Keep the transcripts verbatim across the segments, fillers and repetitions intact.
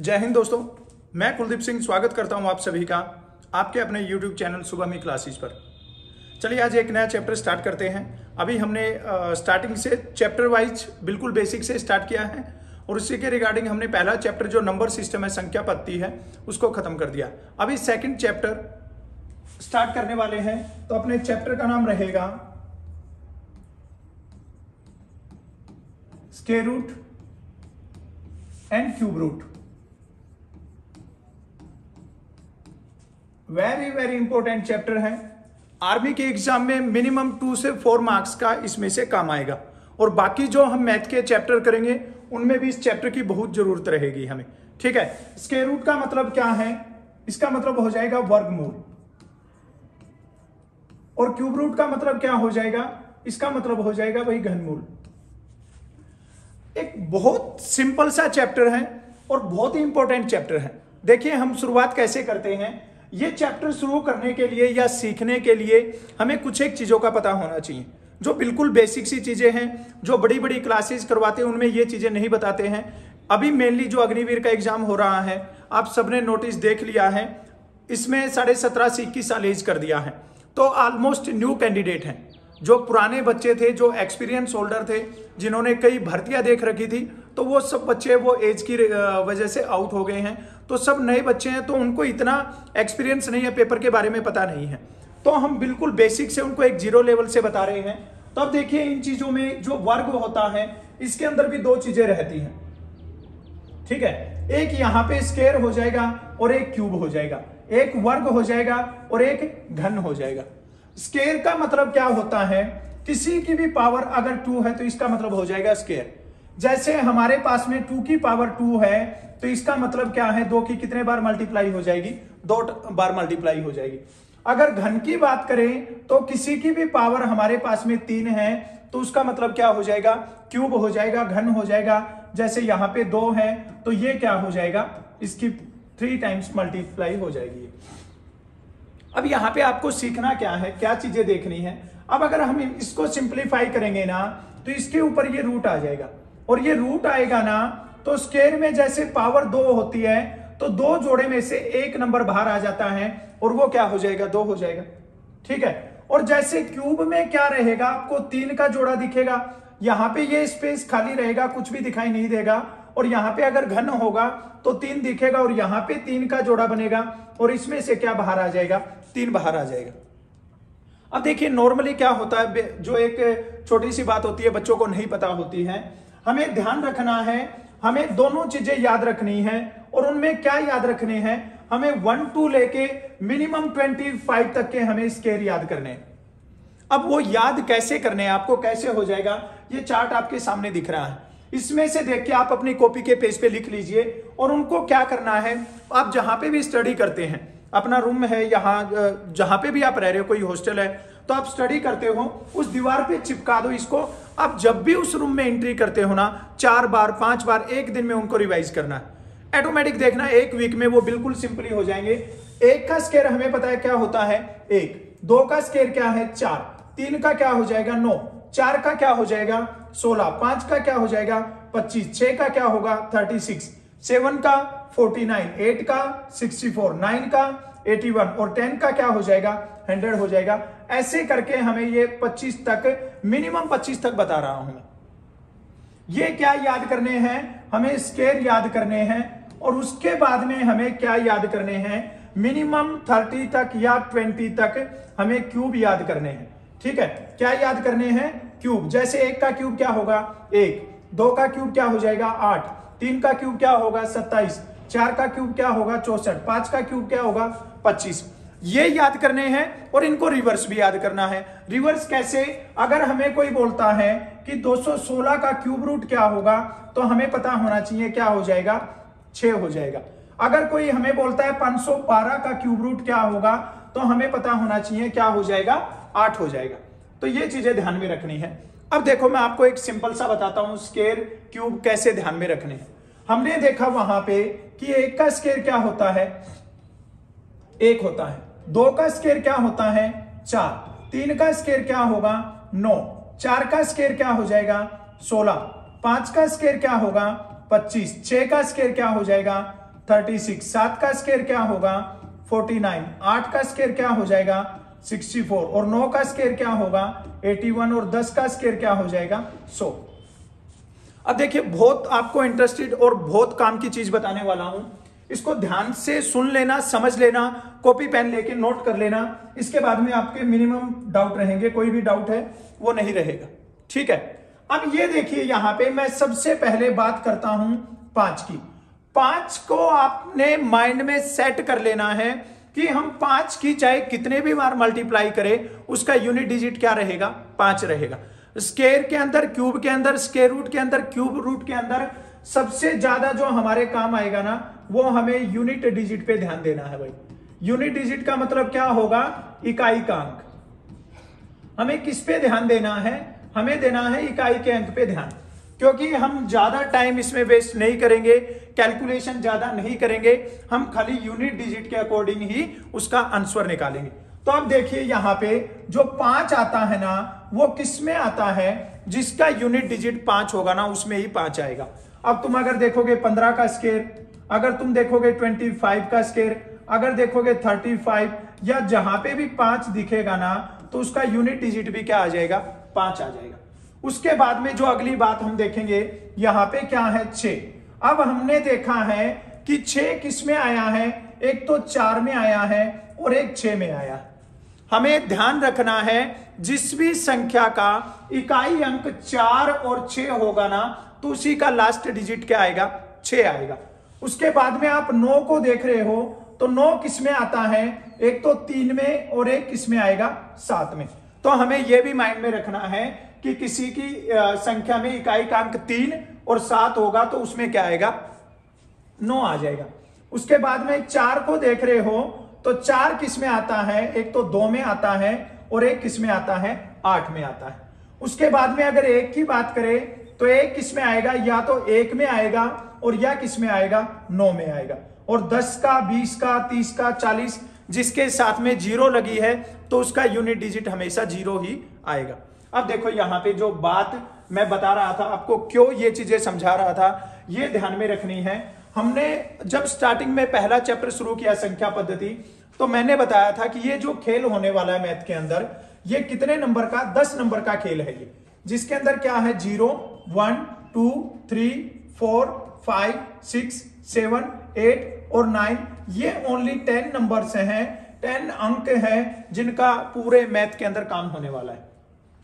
जय हिंद दोस्तों, मैं कुलदीप सिंह स्वागत करता हूं आप सभी का आपके अपने यूट्यूब चैनल सुबह क्लासेस पर। चलिए आज एक नया चैप्टर स्टार्ट करते हैं। अभी हमने स्टार्टिंग से चैप्टर वाइज बिल्कुल बेसिक से स्टार्ट किया है और उसी के रिगार्डिंग हमने पहला चैप्टर जो नंबर सिस्टम है, संख्या पत्ती है, उसको खत्म कर दिया। अभी सेकंड चैप्टर स्टार्ट करने वाले हैं, तो अपने चैप्टर का नाम रहेगा square root and cube root. Very very important chapter है। आर्मी के एग्जाम में मिनिमम टू से फोर मार्क्स का इसमें से काम आएगा और बाकी जो हम मैथ के चैप्टर करेंगे उनमें भी इस चैप्टर की बहुत जरूरत रहेगी हमें। ठीक है, स्क्वायर रूट का मतलब क्या है? इसका मतलब हो जाएगा वर्गमूल। और क्यूब रूट का मतलब क्या हो जाएगा? इसका मतलब हो जाएगा वही घनमूल। एक बहुत सिंपल सा चैप्टर है और बहुत ही इंपॉर्टेंट चैप्टर है। देखिए हम शुरुआत कैसे करते हैं। ये चैप्टर शुरू करने के लिए या सीखने के लिए हमें कुछ एक चीजों का पता होना चाहिए, जो बिल्कुल बेसिक सी चीजें हैं, जो बड़ी बड़ी क्लासेस करवाते हैं उनमें ये चीजें नहीं बताते हैं। अभी मेनली जो अग्निवीर का एग्जाम हो रहा है, आप सबने नोटिस देख लिया है, इसमें साढ़े सत्रह से इक्कीस साल एज कर दिया है, तो ऑलमोस्ट न्यू कैंडिडेट हैं। जो पुराने बच्चे थे, जो एक्सपीरियंस होल्डर थे, जिन्होंने कई भर्तियां देख रखी थी, तो वो सब बच्चे वो एज की वजह से आउट हो गए हैं। तो सब नए बच्चे हैं, तो उनको इतना एक्सपीरियंस नहीं है, पेपर के बारे में पता नहीं है, तो हम बिल्कुल बेसिक से उनको एक जीरो लेवल से बता रहे हैं। तो अब देखिए इन चीजों में जो वर्ग होता है, इसके अंदर भी दो चीजें रहती हैं। ठीक है, एक यहाँ पे स्क्वायर हो जाएगा और एक क्यूब हो जाएगा, एक वर्ग हो जाएगा और एक घन हो जाएगा। स्क्वायर का मतलब क्या होता है? किसी की भी पावर अगर टू है तो इसका मतलब हो जाएगा स्क्वायर। जैसे हमारे पास में टू की पावर टू है तो इसका मतलब क्या है? दो की कितने बार मल्टीप्लाई हो जाएगी? दो बार मल्टीप्लाई हो जाएगी। अगर घन की बात करें तो किसी की भी पावर हमारे पास में तीन है तो उसका मतलब क्या हो जाएगा? क्यूब हो जाएगा, घन हो जाएगा। जैसे यहां पे दो है तो ये क्या हो जाएगा? इसकी थ्री टाइम्स मल्टीप्लाई हो जाएगी। अब यहाँ पे आपको सीखना क्या है, क्या चीजें देखनी है। अब अगर हम इसको सिंप्लीफाई करेंगे ना तो इसके ऊपर ये रूट आ जाएगा और ये रूट आएगा ना तो स्क्वायर में जैसे पावर दो होती है तो दो जोड़े में से एक नंबर बाहर आ जाता है और वो क्या हो जाएगा? दो हो जाएगा। ठीक है, और जैसे क्यूब में क्या रहेगा? आपको तीन का जोड़ा दिखेगा, यहां पे ये स्पेस खाली रहेगा, कुछ भी दिखाई नहीं देगा। और यहां पे अगर घन होगा तो तीन दिखेगा और यहां पे तीन का जोड़ा बनेगा और इसमें से क्या बाहर आ जाएगा? तीन बाहर आ जाएगा। अब देखिए नॉर्मली क्या होता है, जो एक छोटी सी बात होती है, बच्चों को नहीं पता होती है, हमें ध्यान रखना है, हमें दोनों चीजें याद रखनी है। और उनमें क्या याद रखने हैं? हमें वन टू लेके मिनिमम ट्वेंटी फाइव तक के हमें स्क्वायर याद करने हैं। अब वो याद कैसे करने हैं, आपको कैसे हो जाएगा? ये चार्ट आपके सामने दिख रहा है, इसमें से देख के आप अपनी कॉपी के पेज पे लिख लीजिए। और उनको क्या करना है, आप जहां पे भी स्टडी करते हैं, अपना रूम है, यहाँ जहां पे भी आप रह रहे हो, कोई हॉस्टल है तो आप स्टडी करते हो, उस दीवार पे चिपका दो इसको। आप जब भी उस रूम में एंट्री करते हो ना, चार बार पांच बार एक दिन में उनको रिवाइज करना है। ऑटोमेटिक देखना एक वीक में वो बिल्कुल सिंपली हो जाएंगे। एक का स्क्वायर हमें पता है क्या होता है? एक। दो का स्क्वायर क्या है? चार। तीन का क्या हो जाएगा? नौ। चार का क्या हो जाएगा? सोलह। पांच का क्या हो जाएगा? पच्चीस। छह का क्या होगा? Thirty six. सेवन का फोर्टी नाइन। एट का सिक्सटी फोर। नाइन का एटी वन और टेन का क्या हो जाएगा? हंड्रेड हो जाएगा। ऐसे करके हमें ये पच्चीस तक, मिनिमम पच्चीस तक बता रहा हूं मैं। ये क्या याद करने हैं? हमें स्क्वायर याद करने हैं और उसके बाद में हमें क्या याद करने हैं? मिनिमम थर्टी तक या ट्वेंटी तक हमें क्यूब याद करने हैं। ठीक है, क्या याद करने हैं? क्यूब। जैसे एक का क्यूब क्या होगा? एक। दो का क्यूब क्या हो जाएगा? आठ। तीन का क्यूब क्या होगा? सत्ताईस। चार का क्यूब क्या होगा? चौसठ। पांच का क्यूब क्या होगा? पच्चीस। ये याद करने हैं और इनको रिवर्स भी याद करना है। रिवर्स कैसे? अगर हमें कोई बोलता है कि दो सौ सोलह का क्यूब रूट क्या होगा तो हमें पता होना चाहिए क्या हो जाएगा? छह हो जाएगा। अगर कोई हमें बोलता है पांच सौ बारह का क्यूब रूट क्या होगा तो हमें पता होना चाहिए क्या हो जाएगा? आठ हो जाएगा। तो ये चीजें ध्यान में रखनी है। अब देखो मैं आपको एक सिंपल सा बताता हूं, स्क्वायर क्यूब कैसे ध्यान में रखने हैं। हमने देखा वहां पे कि एक का स्क्वायर क्या होता है? एक होता है। दो का स्क्वायर क्या होता है? चार। तीन का स्क्वायर क्या होगा? नौ। चार का स्क्वायर क्या हो जाएगा? सोलह। पांच का स्क्वायर क्या होगा? पच्चीस। छह का स्क्वायर क्या हो जाएगा? थर्टी सिक्स, सात का स्क्वायर क्या होगा फोर्टी नाइन, आठ का स्क्वायर क्या हो जाएगा सिक्सटी फोर, और नौ का स्क्वायर क्या होगा एटी वन, और दस का स्क्वायर क्या हो जाएगा सौ। अब देखिए बहुत आपको इंटरेस्टेड और बहुत काम की चीज बताने वाला हूं, इसको ध्यान से सुन लेना, समझ लेना, कॉपी पेन लेके नोट कर लेना, इसके बाद में आपके मिनिमम डाउट रहेंगे, कोई भी डाउट है वो नहीं रहेगा, ठीक है। अब ये देखिए यहां पे मैं सबसे पहले बात करता हूं पांच की। पांच को आपने माइंड में सेट कर लेना है कि हम पांच की चाहे कितने भी बार मल्टीप्लाई करें उसका यूनिट डिजिट क्या रहेगा, पांच रहेगा। स्क्वायर के अंदर, क्यूब के अंदर, स्क्वायर रूट के अंदर, क्यूब रूट के अंदर सबसे ज्यादा जो हमारे काम आएगा ना वो हमें यूनिट डिजिट पे ध्यान देना है भाई। यूनिट डिजिट का मतलब क्या होगा, इकाई का अंक। हमें किस पे ध्यान देना है, हमें देना है इकाई के अंक पे ध्यान, क्योंकि हम ज्यादा टाइम इसमें वेस्ट नहीं करेंगे, कैलकुलेशन ज्यादा नहीं करेंगे, हम खाली यूनिट डिजिट के अकॉर्डिंग ही उसका आंसर निकालेंगे। तो अब देखिए यहां पे जो पांच आता है ना वो किस में आता है, जिसका यूनिट डिजिट पांच होगा ना उसमें ही पांच आएगा। अब तुम अगर देखोगे पंद्रह का स्क्वायर, अगर तुम देखोगे पच्चीस का स्क्वायर, अगर देखोगे पैंतीस, या जहां पे भी पांच दिखेगा ना तो उसका यूनिट डिजिट भी क्या आ जाएगा, पांच आ जाएगा। उसके बाद में जो अगली बात हम देखेंगे यहां पे क्या है, छह। अब हमने देखा है कि छह किस में आया है, एक तो चार में आया है और एक छह में आया है। हमें ध्यान रखना है जिस भी संख्या का इकाई अंक चार और छह होगा ना तो उसी का लास्ट डिजिट क्या आएगा, छह आएगा। उसके बाद में आप नौ को देख रहे हो तो नौ किस में आता है, एक तो तीन में और एक किस में आएगा, सात में। तो हमें यह भी माइंड में रखना है कि किसी की संख्या में इकाई का अंक तीन और सात होगा तो उसमें क्या आएगा, नौ आ जाएगा। उसके बाद में चार को देख रहे हो तो चार किस में आता है, एक तो दो में आता है और एक किस में आता है, आठ में आता है। उसके बाद में अगर एक की बात करें तो एक किस में आएगा, या तो एक में आएगा और या किस में आएगा, नौ में आएगा। और दस का, बीस का, तीस का, चालीस जिसके साथ में जीरो लगी है तो उसका यूनिट डिजिट हमेशा जीरो ही आएगा। अब देखो यहां पे जो बात मैं बता रहा था आपको, क्यों ये चीजें समझा रहा था, ये ध्यान में रखनी है। हमने जब स्टार्टिंग में पहला चैप्टर शुरू किया संख्या पद्धति तो मैंने बताया था कि ये जो खेल होने वाला है मैथ के अंदर, ये कितने नंबर का, दस नंबर का खेल है ये, जिसके अंदर क्या है, zero, one, two, three, four, five, six, seven, eight और नाइन, ये ओनली टेन नंबर से हैं, टेन अंक हैं जिनका पूरे मैथ के अंदर काम होने वाला है।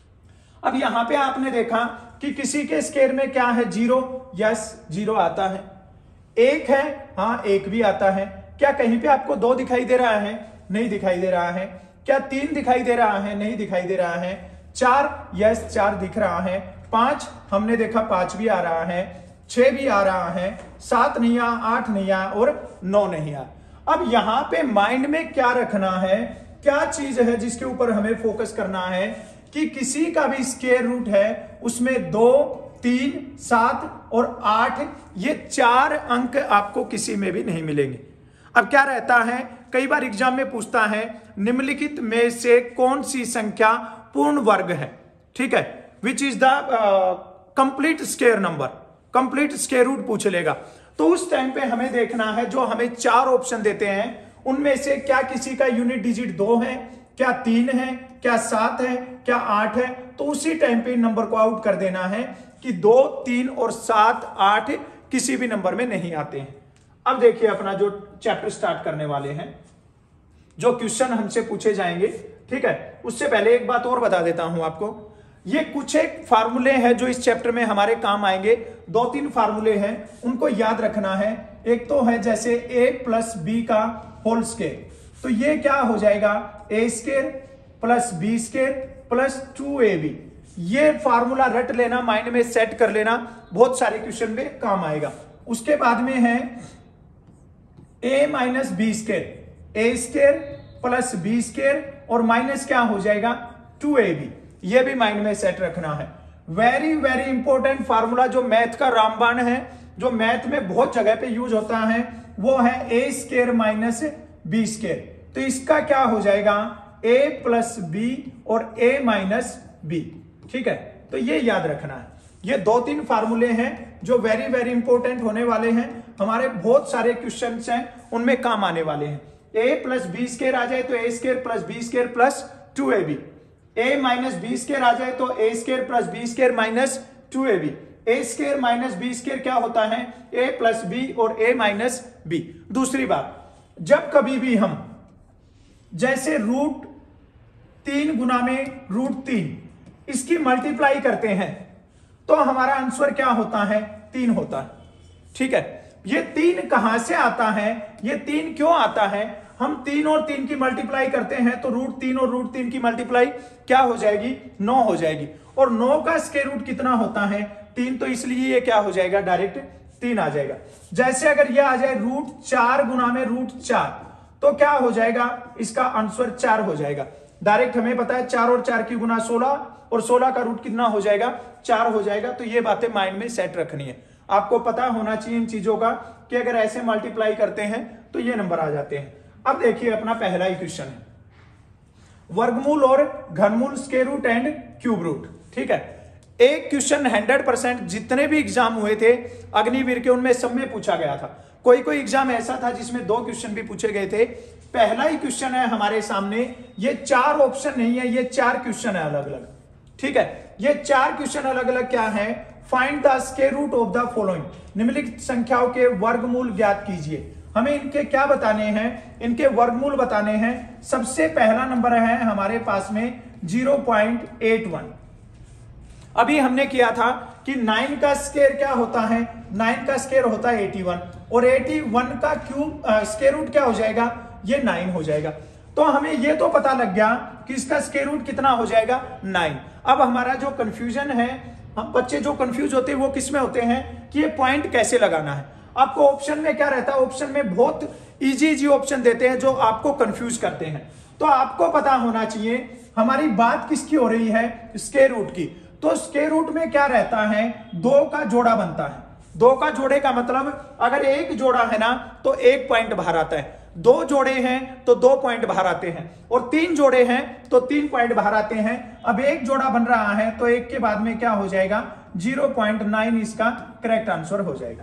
अब यहां पे आपने देखा कि किसी के स्क्वायर में क्या है, जीरो, यस जीरो आता है। एक है, हाँ एक भी आता है। क्या कहीं पे आपको दो दिखाई दे रहा है, नहीं दिखाई दे रहा है। क्या तीन दिखाई दे रहा है, नहीं दिखाई दे रहा है। चार, यस चार दिख रहा है। पांच हमने देखा पांच भी आ रहा है, छह भी आ रहा है, सात नहीं आ, आठ नहीं आ और नौ नहीं आ। अब यहां पे माइंड में क्या रखना है, क्या चीज है जिसके ऊपर हमें फोकस करना है कि किसी का भी स्क्वायर रूट है उसमें दो, तीन, सात और आठ, ये चार अंक आपको किसी में भी नहीं मिलेंगे। अब क्या रहता है, कई बार एग्जाम में पूछता है निम्नलिखित में से कौन सी संख्या पूर्ण वर्ग है, ठीक है, which is the complete square number, complete square root पूछ लेगा। तो उस टाइम पे हमें देखना है जो हमें चार ऑप्शन देते हैं उनमें से क्या किसी का यूनिट डिजिट दो है, क्या तीन है, क्या सात है, क्या आठ है। तो उसी टाइम पे नंबर को आउट कर देना है कि दो, तीन और सात, आठ किसी भी नंबर में नहीं आते हैं। अब देखिए अपना जो चैप्टर स्टार्ट करने वाले हैं, जो क्वेश्चन हमसे पूछे जाएंगे, ठीक है, उससे पहले एक बात और बता देता हूं आपको। ये कुछ एक फार्मूले हैं जो इस चैप्टर में हमारे काम आएंगे। दो तीन फार्मूले हैं, उनको याद रखना है। एक तो है जैसे a प्लस बी का होल स्क्वायर, तो ये क्या हो जाएगा, A square plus B square plus two A B. ये फार्मूला रट लेना, माइंड में सेट कर लेना, बहुत सारे क्वेश्चन में काम आएगा। उसके बाद में है a minus B square, A square plus B square और माइनस क्या हो जाएगा, टू ए बी। ये भी माइंड में सेट रखना है। वेरी वेरी इंपॉर्टेंट फार्मूला जो मैथ का रामबाण है, जो मैथ में बहुत जगह पे यूज होता है, वो है A square minus B square. तो इसका क्या हो जाएगा, a प्लस बी और a माइनस बी, ठीक है। तो ये याद रखना है। ये दो तीन फार्मूले हैं जो वेरी वेरी इंपॉर्टेंट होने वाले हैं। हमारे बहुत सारे क्वेश्चन हैं उनमें काम आने वाले हैं। ए प्लस बी स्केयर आ जाए तो A square plus B square plus two A B, A minus B square आ जाए तो A square plus B square minus two A B, A square minus B square क्या होता है, ए plus B और ए माइनस बी। दूसरी बात, जब कभी भी हम जैसे रूट तीन गुना में रूट तीन इसकी मल्टीप्लाई करते हैं तो हमारा आंसर क्या होता है, तीन होता है। ठीक है, ये तीन कहां से आता है, ये तीन क्यों आता है, हम तीन और तीन की मल्टीप्लाई करते हैं तो रूट तीन और रूट तीन की मल्टीप्लाई क्या हो जाएगी, नौ हो जाएगी। और नौ का स्क्वायर रूट कितना होता है, तीन, तो इसलिए ये क्या हो जाएगा, डायरेक्ट तीन आ जाएगा। जैसे अगर ये आ जाए रूट चार गुना में रूट चार तो क्या हो जाएगा, इसका आंसर चार हो जाएगा। डायरेक्ट हमें पता है चार और चार की गुना सोलह और सोलह का रूट कितना हो जाएगा, चार हो जाएगा। तो ये बातें माइंड में सेट रखनी है, आपको पता होना चाहिए इन चीजों का कि अगर ऐसे मल्टीप्लाई करते हैं तो ये नंबर आ जाते हैं। अब देखिए अपना पहला ही क्वेश्चन है, वर्गमूल और घनमूल, square root and cube root. ठीक है, एक क्वेश्चन हंड्रेड परसेंट जितने भी एग्जाम हुए थे अग्निवीर के उनमें सब में पूछा गया था। कोई कोई एग्जाम ऐसा था जिसमें दो क्वेश्चन भी पूछे गए थे। पहला ही क्वेश्चन है हमारे सामने, ये चार ऑप्शन नहीं है, ये चार क्वेश्चन है अलग अलग। ठीक है, ये चार क्वेश्चन अलग अलग क्या है, find the square root of the following, निम्नलिखित संख्याओं के वर्गमूल ज्ञात कीजिए। हमें इनके क्या बताने हैं, इनके वर्गमूल बताने हैं। सबसे पहला नंबर है हमारे पास में जीरो पॉइंट एट वन। अभी हमने किया था कि नाइन का स्क्वायर क्या होता है, नाइन का स्क्वायर होता है इक्यासी और इक्यासी का क्यूब स्क्वायर रूट क्या हो जाएगा, ये नाइन हो जाएगा। तो हमें ये तो पता लग गया कि इसका स्क्वायर रूट कितना हो जाएगा, नाइन। अब हमारा जो कंफ्यूजन है, हम बच्चे जो कंफ्यूज होते हैं वो किस में होते हैं कि ये पॉइंट कैसे लगाना है। आपको ऑप्शन में क्या रहता है, ऑप्शन में बहुत इजी इजी ऑप्शन देते हैं जो आपको कंफ्यूज करते हैं। तो आपको पता होना चाहिए हमारी बात किसकी हो रही है, स्क्वायर रूट की। तो स्क्वायर रूट में क्या रहता है, दो का जोड़ा बनता है। दो का जोड़े का मतलब अगर एक जोड़ा है ना तो एक पॉइंट बाहर आता है, दो जोड़े हैं तो दो पॉइंट बाहर आते हैं, और तीन जोड़े हैं तो तीन पॉइंट बाहर आते हैं। अब एक जोड़ा बन रहा है तो एक के बाद में क्या हो जाएगा, जीरो पॉइंट नाइन इसका करेक्ट आंसर हो जाएगा।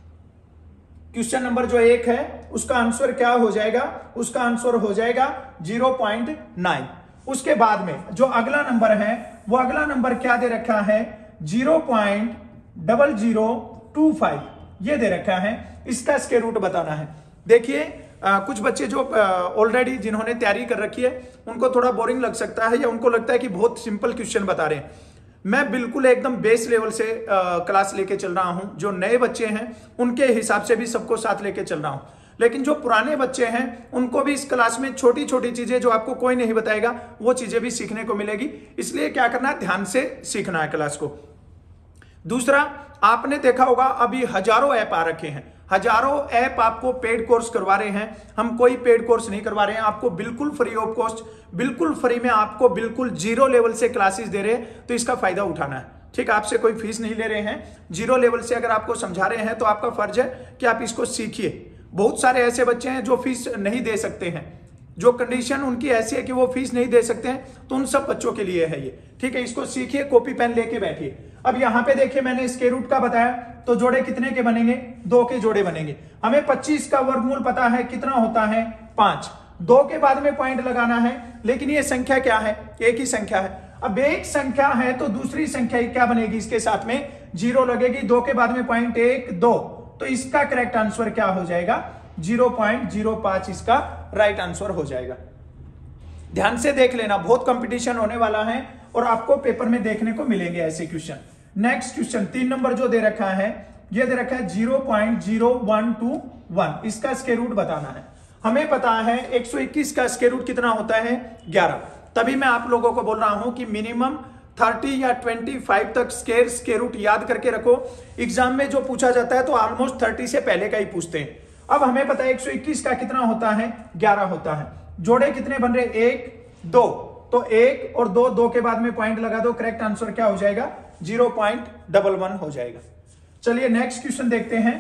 क्वेश्चन नंबर जो एक है उसका आंसर क्या हो जाएगा, उसका आंसर हो जाएगा जीरो पॉइंट नाइन। उसके बाद में जो अगला नंबर है वो अगला नंबर क्या दे रखा है, zero point double zero two five ये दे रखा है। इसका स्क्वायर रूट बताना है। देखिए कुछ बच्चे जो ऑलरेडी जिन्होंने तैयारी कर रखी है उनको थोड़ा बोरिंग लग सकता है या उनको लगता है कि बहुत सिंपल क्वेश्चन बता रहे हैं। मैं बिल्कुल एकदम बेस लेवल से आ, क्लास लेके चल रहा हूं। जो नए बच्चे हैं उनके हिसाब से भी सबको साथ लेके चल रहा हूं, लेकिन जो पुराने बच्चे हैं उनको भी इस क्लास में छोटी छोटी चीजें जो आपको कोई नहीं बताएगा वो चीजें भी सीखने को मिलेगी। इसलिए क्या करना है, ध्यान से सीखना है क्लास को। दूसरा, आपने देखा होगा अभी हजारों ऐप आ रखे हैं, हजारों ऐप आपको पेड कोर्स करवा रहे हैं। हम कोई पेड कोर्स नहीं करवा रहे हैं, आपको बिल्कुल फ्री ऑफ कॉस्ट, बिल्कुल फ्री में आपको बिल्कुल जीरो लेवल से क्लासेस दे रहे हैं। तो इसका फायदा उठाना है। ठीक, आपसे कोई फीस नहीं ले रहे हैं, जीरो लेवल से अगर आपको समझा रहे हैं तो आपका फर्ज है कि आप इसको सीखिए। बहुत सारे ऐसे बच्चे हैं जो फीस नहीं दे सकते हैं, जो कंडीशन उनकी ऐसी है कि वो फीस नहीं दे सकते हैं, तो उन सब बच्चों के लिए है ये। ठीक है, इसको सीखिए, कॉपी पेन लेके बैठिए। अब यहाँ पे देखिए मैंने स्क्वायर रूट का बताया, तो जोड़े कितने के बनेंगे, दो के जोड़े बनेंगे। हमें पच्चीस का वर्गमूल पता है कितना होता है, पांच। दो के बाद में पॉइंट लगाना है, लेकिन ये संख्या क्या है, एक ही संख्या है। अब एक संख्या है तो दूसरी संख्या क्या बनेगी, इसके साथ में जीरो लगेगी। दो के बाद में पॉइंट एक, दो, तो इसका करेक्ट आंसर क्या हो जाएगा, जीरो पॉइंट जीरो फाइव इसका राइट आंसर हो जाएगा। ध्यान से देख लेना, बहुत कंपटीशन होने वाला है और आपको पेपर में देखने को मिलेंगे ऐसे क्वेश्चन। नेक्स्ट क्वेश्चन तीन नंबर जो दे रखा है, ये दे रखा है zero point zero one two one, इसका स्क्वायर रूट बताना है। हमें पता है एक सौ इक्कीस का स्क्वायर रूट कितना होता है, ग्यारह। तभी मैं आप लोगों को बोल रहा हूं कि मिनिमम तीस या पच्चीस तक स्क्वायर स्क्वायर रूट याद करके रखो। एग्जाम में जो पूछा जाता है तो ऑलमोस्ट तीस से पहले का ही पूछते हैं। अब हमें पता है एक सौ इक्कीस का कितना होता है, ग्यारह होता है। जोड़े कितने बन रहे, एक, दो, तो एक और दो, दो के बाद में पॉइंट लगा दो, करेक्ट आंसर क्या हो जाएगा, जीरो पॉइंट डबल वन हो जाएगा। चलिए नेक्स्ट क्वेश्चन देखते हैं।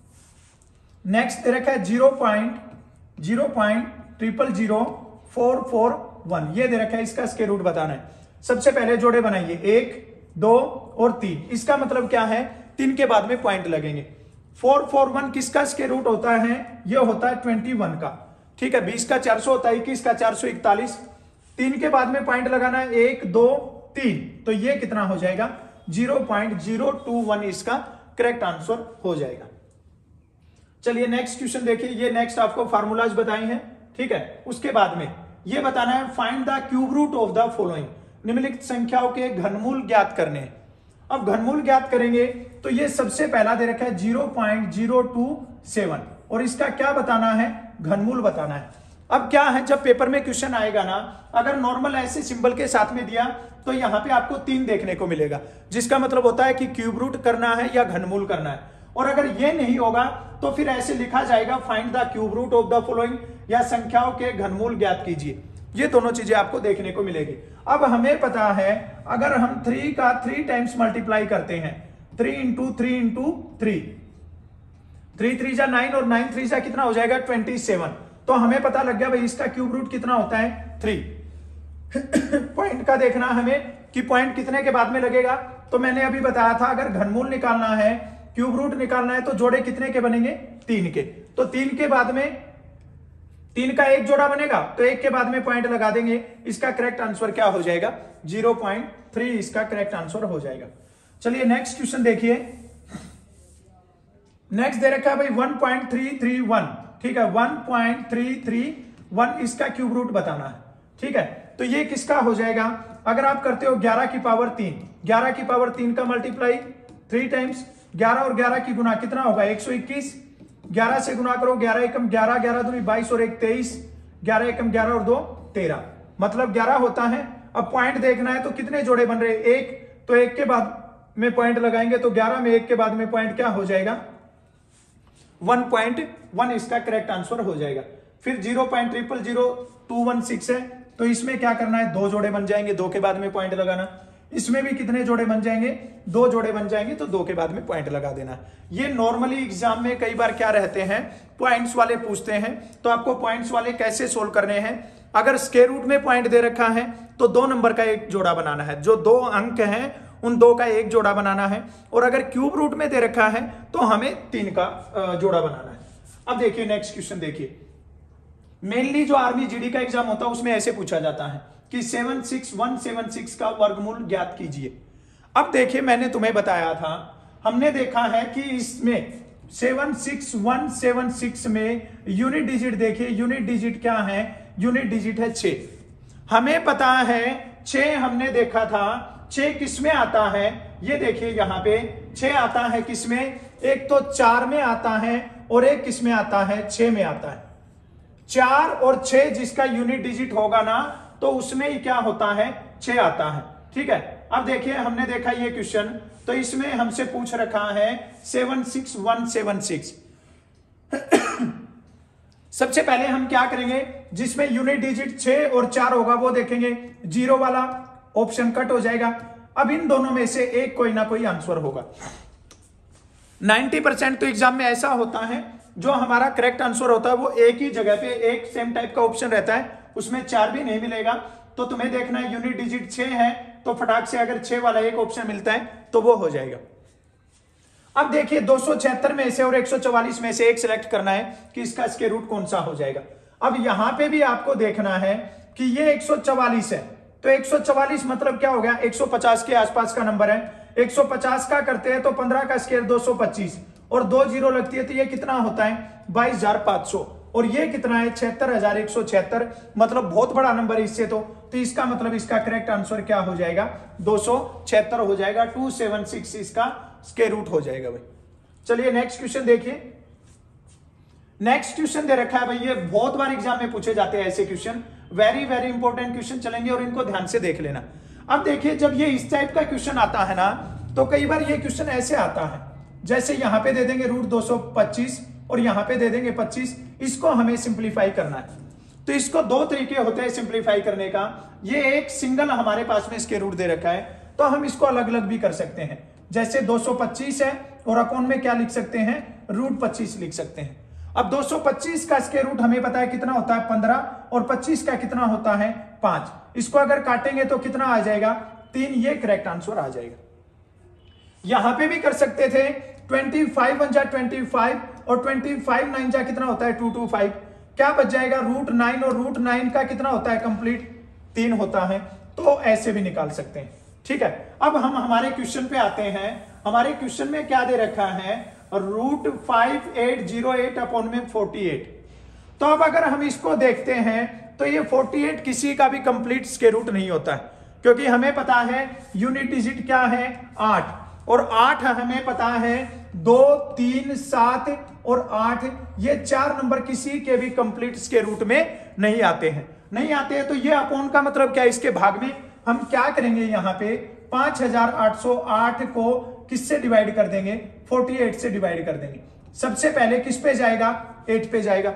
नेक्स्ट दे रखा है zero point zero point triple zero four four one, ये दे रखा है, इसका स्क्वायर रूट बताना है। सबसे पहले जोड़े बनाइए, एक, दो और तीन। इसका मतलब क्या है, तीन के बाद में पॉइंट लगेंगे। फोर फोर वन किसका स्क्वायर रूट होता है? ये होता है ट्वेंटी वन का, ठीक है। बीस का चार सौ होता है, इक्कीस का चार सौ इकतालीस, तीन के बाद में पॉइंट लगाना है, एक दो तीन, तो ये कितना हो जाएगा? Zero point zero two one इसका करेक्ट आंसर हो जाएगा। चलिए नेक्स्ट क्वेश्चन देखिए, ये नेक्स्ट आपको फार्मूलाज बताए हैं, ठीक है। उसके बाद में ये बताना है find the cube root of the following, निम्नलिखित संख्याओं के घनमूल ज्ञात करने हैं। अब घनमूल ज्ञात करेंगे तो ये सबसे पहला दे रखा है zero point zero two seven, और इसका क्या बताना है? घनमूल बताना है। अब क्या है, जब पेपर में क्वेश्चन आएगा ना, अगर नॉर्मल ऐसे सिंबल के साथ में दिया तो यहां पे आपको तीन देखने को मिलेगा, जिसका मतलब होता है कि क्यूब रूट करना है या घनमूल करना है। और अगर ये नहीं होगा तो फिर ऐसे लिखा जाएगा find the cube root of the following, या संख्याओं के घनमूल ज्ञात कीजिए। ये दोनों चीजें आपको देखने को मिलेगी। अब हमें पता है अगर हम थ्री का थ्री टाइम्स मल्टीप्लाई करते हैं, three into three into three, three three जा नाइन और नाइन थ्री जा कितना हो जाएगा? Twenty seven. तो हमें पता लग गया भाई इसका क्यूब रूट कितना होता है? थ्री। पॉइंट का देखना हमें कि पॉइंट कितने के बाद में लगेगा, तो मैंने अभी बताया था अगर घनमूल निकालना है, क्यूब रूट निकालना है, तो जोड़े कितने के बनेंगे? तीन के। तो तीन के बाद में तीन का एक जोड़ा बनेगा, तो एक के बाद में पॉइंट लगा देंगे। इसका करेक्ट आंसर क्या हो जाएगा? जीरो पॉइंट थ्री इसका करेक्ट आंसर हो जाएगा। चलिए नेक्स्ट क्वेश्चन देखिए। नेक्स्ट दे रखा है भाई one point three three one, ठीक है, one point three three one इसका क्यूब रूट बताना है, ठीक है। तो ये किसका हो जाएगा? अगर आप करते हो ग्यारह की पावर तीन, ग्यारह की पावर तीन का मल्टीप्लाई थ्री टाइम्स, ग्यारह और ग्यारह की गुना कितना होगा? एक सौ इक्कीस। ग्यारह से गुना करो, ग्यारह एकम ग्यारह, ग्यारह दूनी बाईस और एक तेईस, ग्यारह एकम ग्यारह और दो तेरह, मतलब ग्यारह होता है। अब पॉइंट देखना है तो कितने जोड़े बन रहे? एक, तो एक के बाद में पॉइंट लगाएंगे तो ग्यारह में एक के बाद में पॉइंट क्या हो जाएगा? वन पॉइंट वन इसका करेक्ट आंसर हो जाएगा। फिर zero point triple zero two one six है, तो इसमें क्या करना है? दो जोड़े बन जाएंगे, दो के बाद में पॉइंट लगाना। इसमें भी कितने जोड़े बन जाएंगे? दो जोड़े बन जाएंगे, तो दो के बाद में पॉइंट लगा देना। ये नॉर्मली एग्जाम में कई बार क्या रहते हैं, पॉइंट्स वाले पूछते हैं, तो आपको पॉइंट्स वाले कैसे सोल्व करने हैं। अगर स्क्वायर रूट में पॉइंट दे रखा है तो दो नंबर का एक जोड़ा बनाना है, जो दो अंक हैं उन दो का एक जोड़ा बनाना है। और अगर क्यूब रूट में दे रखा है तो हमें तीन का जोड़ा बनाना है। अब देखिए नेक्स्ट क्वेश्चन देखिए। मेनली जो आर्मी जीडी का एग्जाम होता है उसमें ऐसे पूछा जाता है कि seven six one seven six का वर्गमूल ज्ञात कीजिए। अब देखिए मैंने तुम्हें बताया था, हमने देखा है कि इसमें seven six one seven six में यूनिट डिजिट देखिए, यूनिट डिजिट क्या है? यूनिट डिजिट है छह। हमें पता है छह, हमने देखा था छह किसमें आता है? ये देखिए यहां पे छह आता है किसमें? एक तो चार में आता है और एक किसमें आता है? छह में आता है। चार और छह जिसका यूनिट डिजिट होगा ना, तो उसमें ही क्या होता है? छह आता है, ठीक है। अब देखिए हमने देखा ये क्वेश्चन, तो इसमें हमसे पूछ रखा है seven six one seven six. सबसे पहले हम क्या करेंगे? जिसमें यूनिट डिजिट छह और चार होगा वो देखेंगे, जीरो वाला ऑप्शन कट हो जाएगा। अब इन दोनों में से एक कोई ना कोई आंसर होगा। नब्बे परसेंट तो एग्जाम में ऐसा होता है जो हमारा करेक्ट आंसर होता है वो एक ही जगह पे एक सेम टाइप का ऑप्शन रहता है, उसमें चार भी नहीं मिलेगा। तो तुम्हें देखना है यूनिट डिजिट छह है, तो फटाक से अगर छह वाला एक ऑप्शन मिलता है तो वो हो जाएगा। अब देखिए दो सौ छिहत्तर में से और एक सौ चौवालीस में से एक सिलेक्ट करना है कि इसका स्क्वायर रूट कौन सा हो जाएगा। अब यहां पे भी आपको देखना है कि ये एक सौ चौवालीस है, तो एक सौ चौवालीस मतलब क्या हो गया? एक सौ पचास के आसपास का नंबर है। एक सौ पचास का करते हैं तो पंद्रह का स्क्वायर दो सौ पच्चीस, और दो जीरो लगती है तो ये कितना होता है? बाईस हजार पांच सौ। और ये कितना है? छिहत्तर हजार एक सौ छिहत्तर, मतलब बहुत बड़ा नंबर है इससे। तो तो इसका मतलब इसका करेक्ट आंसर क्या हो जाएगा? दो सौ छिहत्तर हो जाएगा। टू सेवन सिक्स इसका स्क्वायर रूट हो जाएगा भाई। चलिए नेक्स्ट क्वेश्चन देखिए। नेक्स्ट क्वेश्चन दे रखा है भाई, ये बहुत बार एग्जाम में पूछे जाते हैं ऐसे question, very very important question चलेंगे और इनको ध्यान से देख लेना। अब देखिए जब ये इस टाइप का क्वेश्चन आता है ना, तो कई बार ये क्वेश्चन ऐसे आता है, जैसे यहां पे दे देंगे रूट दो सौ पच्चीस और यहां पे दे देंगे पच्चीस, इसको हमें सिंप्लीफाई करना है। तो इसको दो तरीके होते हैं सिंप्लीफाई करने का। ये एक सिंगल हमारे पास में इसके रूट दे रखा है, तो हम इसको अलग अलग भी कर सकते हैं। जैसे दो सौ पच्चीस है और अकाउंट में क्या लिख सकते हैं? रूट पच्चीस लिख सकते हैं। अब दो सौ पच्चीस का स्क्वायर रूट हमें पता है कितना होता है? पंद्रह, और पच्चीस का कितना होता है? पांच। इसको अगर काटेंगे तो कितना आ जाएगा? तीन। ये करेक्ट आंसर आ जाएगा। यहां पे भी कर सकते थे, ट्वेंटी फाइव वन जा ट्वेंटी फाइव और ट्वेंटी फाइव नाइन जा कितना होता है टू टू फाइव। क्या बच जाएगा, रूट नाइन और रूट नाइन का कितना होता है कंप्लीट, तीन होता है। तो ऐसे भी निकाल सकते हैं। ठीक है, अब हम हमारे क्वेश्चन पे आते हैं। हमारे क्वेश्चन में क्या दे रखा है, root five eight zero eight upon में फोर्टी एट। तो अब अगर हम इसको देखते हैं तो ये फोर्टी एट किसी का भी कंप्लीट स्क्वायर रूट नहीं होता है, क्योंकि हमें पता है यूनिट डिजिट क्या है आठ, और आठ हमें पता है दो तीन सात और आठ, ये चार नंबर किसी के भी कंप्लीट स्क्वायर रूट में नहीं आते हैं। नहीं आते हैं तो ये अपॉन का मतलब क्या है, इसके भाग में हम क्या करेंगे, यहाँ पे पांच हजार आठ सौ आठ को किससे डिवाइड कर देंगे, अड़तालीस से डिवाइड कर देंगे। सबसे पहले किस पे जाएगा, एट पे जाएगा।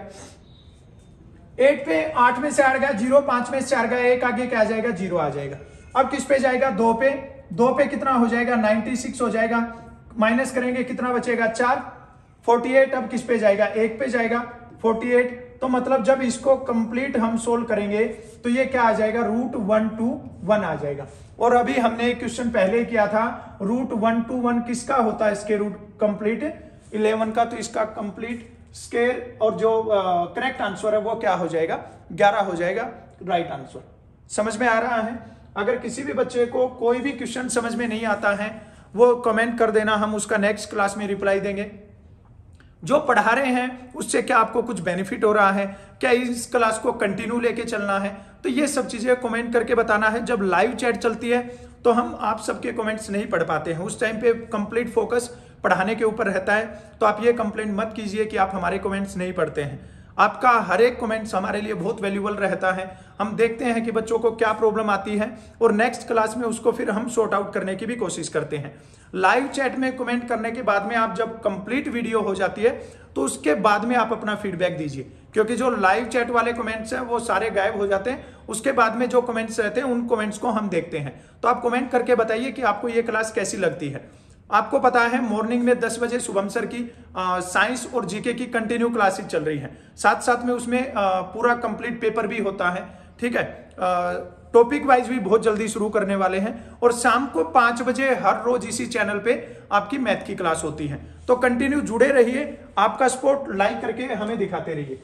एट पे आठ में से आठ गया जीरो, पांच में से चार गया एक, आगे क्या आ जाएगा, जीरो आ जाएगा। अब किस पे जाएगा, दो पे। दो पे कितना हो जाएगा, छियानवे हो जाएगा। माइनस करेंगे कितना बचेगा, चार। अड़तालीस अब किस पे जाएगा, एक पे जाएगा, अड़तालीस। तो मतलब जब इसको कंप्लीट हम सोल्व करेंगे तो ये क्या आ जाएगा, रूट वन टू वन आ जाएगा। और अभी हमने क्वेश्चन पहले किया था, रूट वन टू वन किसका होता है, इसके रूट कंप्लीट इलेवन का, तो इसका कंप्लीट स्क्वायर और जो करेक्ट uh, आंसर है वो क्या हो जाएगा, ग्यारह हो जाएगा राइट आंसर। समझ में आ रहा है। अगर किसी भी बच्चे को कोई भी क्वेश्चन समझ में नहीं आता है वो कमेंट कर देना, हम उसका नेक्स्ट क्लास में रिप्लाई देंगे। जो पढ़ा रहे हैं उससे क्या आपको कुछ बेनिफिट हो रहा है, क्या इस क्लास को कंटिन्यू लेके चलना है, तो ये सब चीजें कमेंट करके बताना है। जब लाइव चैट चलती है तो हम आप सबके कमेंट्स नहीं पढ़ पाते हैं, उस टाइम पे कंप्लीट फोकस पढ़ाने के ऊपर रहता है। तो आप ये कंप्लेंट मत कीजिए कि आप हमारे कमेंट्स नहीं पढ़ते हैं। आपका हर एक कमेंट्स हमारे लिए बहुत वैल्यूबल रहता है। हम देखते हैं कि बच्चों को क्या प्रॉब्लम आती है और नेक्स्ट क्लास में उसको फिर हम सॉर्ट आउट करने की भी कोशिश करते हैं। लाइव चैट में कमेंट करने के बाद में आप जब कंप्लीट वीडियो हो जाती है तो उसके बाद में आप अपना फीडबैक दीजिए, क्योंकि जो लाइव चैट वाले कमेंट्स हैं वो सारे गायब हो जाते हैं। उसके बाद में जो कमेंट्स रहते हैं उन कमेंट्स को हम देखते हैं। तो आप कमेंट करके बताइए कि आपको ये क्लास कैसी लगती है। आपको पता है मॉर्निंग में दस बजे शुभम सर की साइंस और जीके की कंटिन्यू क्लासेस चल रही हैं, साथ साथ में उसमें आ, पूरा कंप्लीट पेपर भी होता है। ठीक है, टॉपिक वाइज भी बहुत जल्दी शुरू करने वाले हैं, और शाम को पांच बजे हर रोज इसी चैनल पे आपकी मैथ की क्लास होती है। तो कंटिन्यू जुड़े रहिए, आपका सपोर्ट लाइक करके हमें दिखाते रहिए।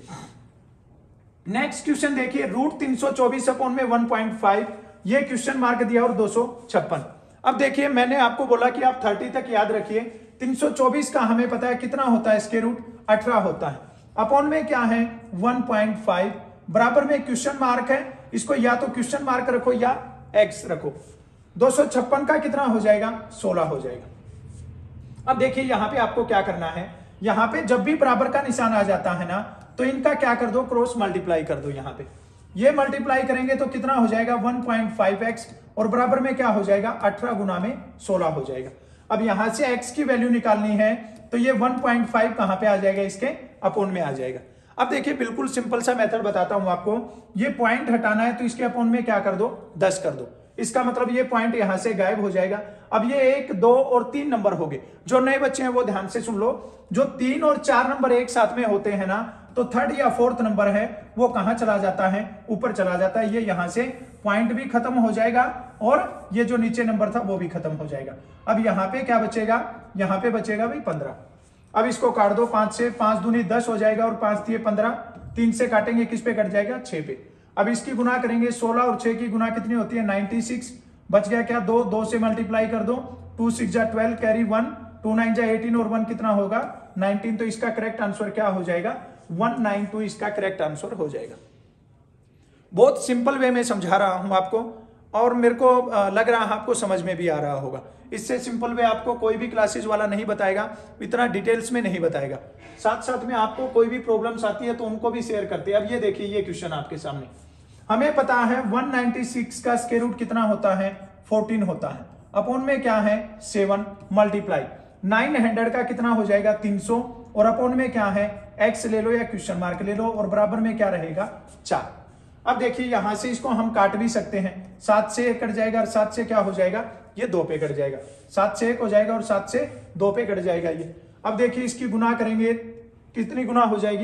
नेक्स्ट क्वेश्चन देखिए, रूट तीन सौ चौबीस अपॉन में वन पॉइंट फाइव, ये क्वेश्चन मार्क दिया और दो सौ छप्पन। अब देखिए मैंने आपको बोला कि आप तीस तक याद रखिए। तीन सौ चौबीस का हमें पता है कितना होता है, स्क्वायर रूट अठारह होता है। अपॉन में क्या है, वन पॉइंट फाइव, बराबर में क्वेश्चन मार्क है, इसको या तो क्वेश्चन मार्क रखो या एक्स रखो। दो सौ छप्पन का कितना हो जाएगा, सोलह हो जाएगा। अब देखिए यहां पे आपको क्या करना है, यहां पे जब भी बराबर का निशान आ जाता है ना तो इनका क्या कर दो, क्रॉस मल्टीप्लाई कर दो। यहां पे ये मल्टीप्लाई करेंगे तो कितना हो जाएगा, वन पॉइंट फाइव एक्स, और बराबर में क्या हो जाएगा, अठारह गुना में सोलह हो जाएगा। अब यहां से x की वैल्यू निकालनी है तो ये वन पॉइंट फाइव कहां पे आ जाएगा, इसके अपोन में आ जाएगा। अब देखिए बिल्कुल सिंपल सा मेथड बताता हूं आपको। ये पॉइंट हटाना है तो इसके अपोन में क्या कर दो, दस कर दो। इसका मतलब ये पॉइंट यहां से गायब हो जाएगा। अब ये एक, दो और तीन नंबर हो गए। जो नए बच्चे हैं वो ध्यान से सुन लो, जो तीन और चार नंबर एक साथ में होते हैं ना, तो थर्ड या फोर्थ नंबर है वो कहां चला जाता है, ऊपर चला जाता है। ये यहां से पॉइंट भी खत्म हो जाएगा और ये जो नीचे नंबर था वो भी खत्म हो जाएगा। अब यहां पे क्या बचेगा, यहां पे बचेगा भाई पंद्रह। अब इसको काट दो, पांच से, पांच दूनी दस हो जाएगा और पांच दिए पंद्रह, तीन से काटेंगे किस पे कट जाएगा, छह पे। अब इसकी गुना करेंगे, सोलह और छह की गुना कितनी होती है, नाइनटी सिक्स। बच गया क्या, दो, दो से मल्टीप्लाई कर दो, टू सिक्स जा twelve, carry one, two nine जा एटीन और वन कितना होगा, नाइनटीन। तो इसका करेक्ट आंसर क्या हो जाएगा, वन नाइन टू इसका करेक्ट आंसर हो जाएगा। बहुत सिंपल वे में समझा रहा हूं आपको और मेरे को लग रहा है आपको समझ में भी आ रहा होगा। इससे सिंपल वे आपको कोई भी क्लासेज वाला नहीं बताएगा, इतना डिटेल्स में नहीं बताएगा। साथ साथ में आपको कोई भी प्रॉब्लम्स आती है तो उनको भी शेयर करते हैं। अब ये देखिए, ये क्वेश्चन आपके सामने, हमें पता है वन नाइनटी सिक्स का स्क्वायर रूट कितना होता है, फोर्टीन होता है। अपॉन में क्या है, सेवन, मल्टीप्लाई नाइन हंड्रेड का कितना हो जाएगा, तीन सौ, और अपॉन में क्या है, एक्स ले लो या क्वेश्चन मार्क ले लो, और बराबर में क्या रहेगा, चार। अब देखिए यहां से इसको हम काट भी सकते हैं, सात से एक कट जाएगा और सात से क्या हो जाएगा, ये दो पे कट जाएगा। सात से एक हो जाएगा और सात से दो पे कट जाएगा ये। अब देखिए इसकी गुना करेंगे, कितनी गुना हो जाएगी,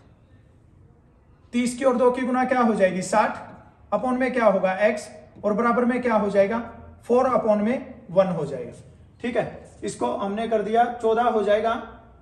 तीस की और दो की गुना क्या हो जाएगी, साठ। अपॉन में क्या होगा, एक्स, और बराबर में क्या हो जाएगा, फोर अपॉन में वन हो जाएगा। ठीक है, इसको हमने कर दिया चौदह हो जाएगा,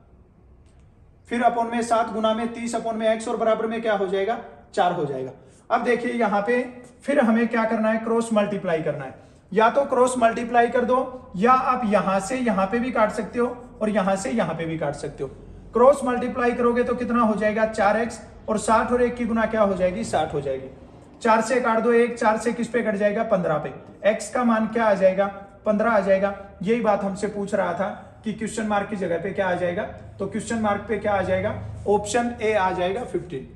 फिर अपॉन में सात गुना में तीस अपॉन में एक्स और बराबर में क्या हो जाएगा, चार हो जाएगा। अब देखिए यहां पे फिर हमें क्या करना है, क्रॉस मल्टीप्लाई करना है। या तो क्रॉस मल्टीप्लाई कर दो, या आप यहां से यहां पे भी काट सकते हो और यहां से यहां पे भी काट सकते हो। क्रॉस मल्टीप्लाई करोगे तो कितना हो जाएगा, चार एक्स, और साठ और एक की गुना क्या हो जाएगी, साठ हो जाएगी। चार से काट दो एक, चार से किस पे कट जाएगा, पंद्रह पे। एक्स का मान क्या आ जाएगा, पंद्रह आ जाएगा। यही बात हमसे पूछ रहा था कि क्वेश्चन मार्क की जगह पे क्या आ जाएगा, तो क्वेश्चन मार्क पे क्या आ जाएगा, ऑप्शन ए आ जाएगा फिफ्टीन।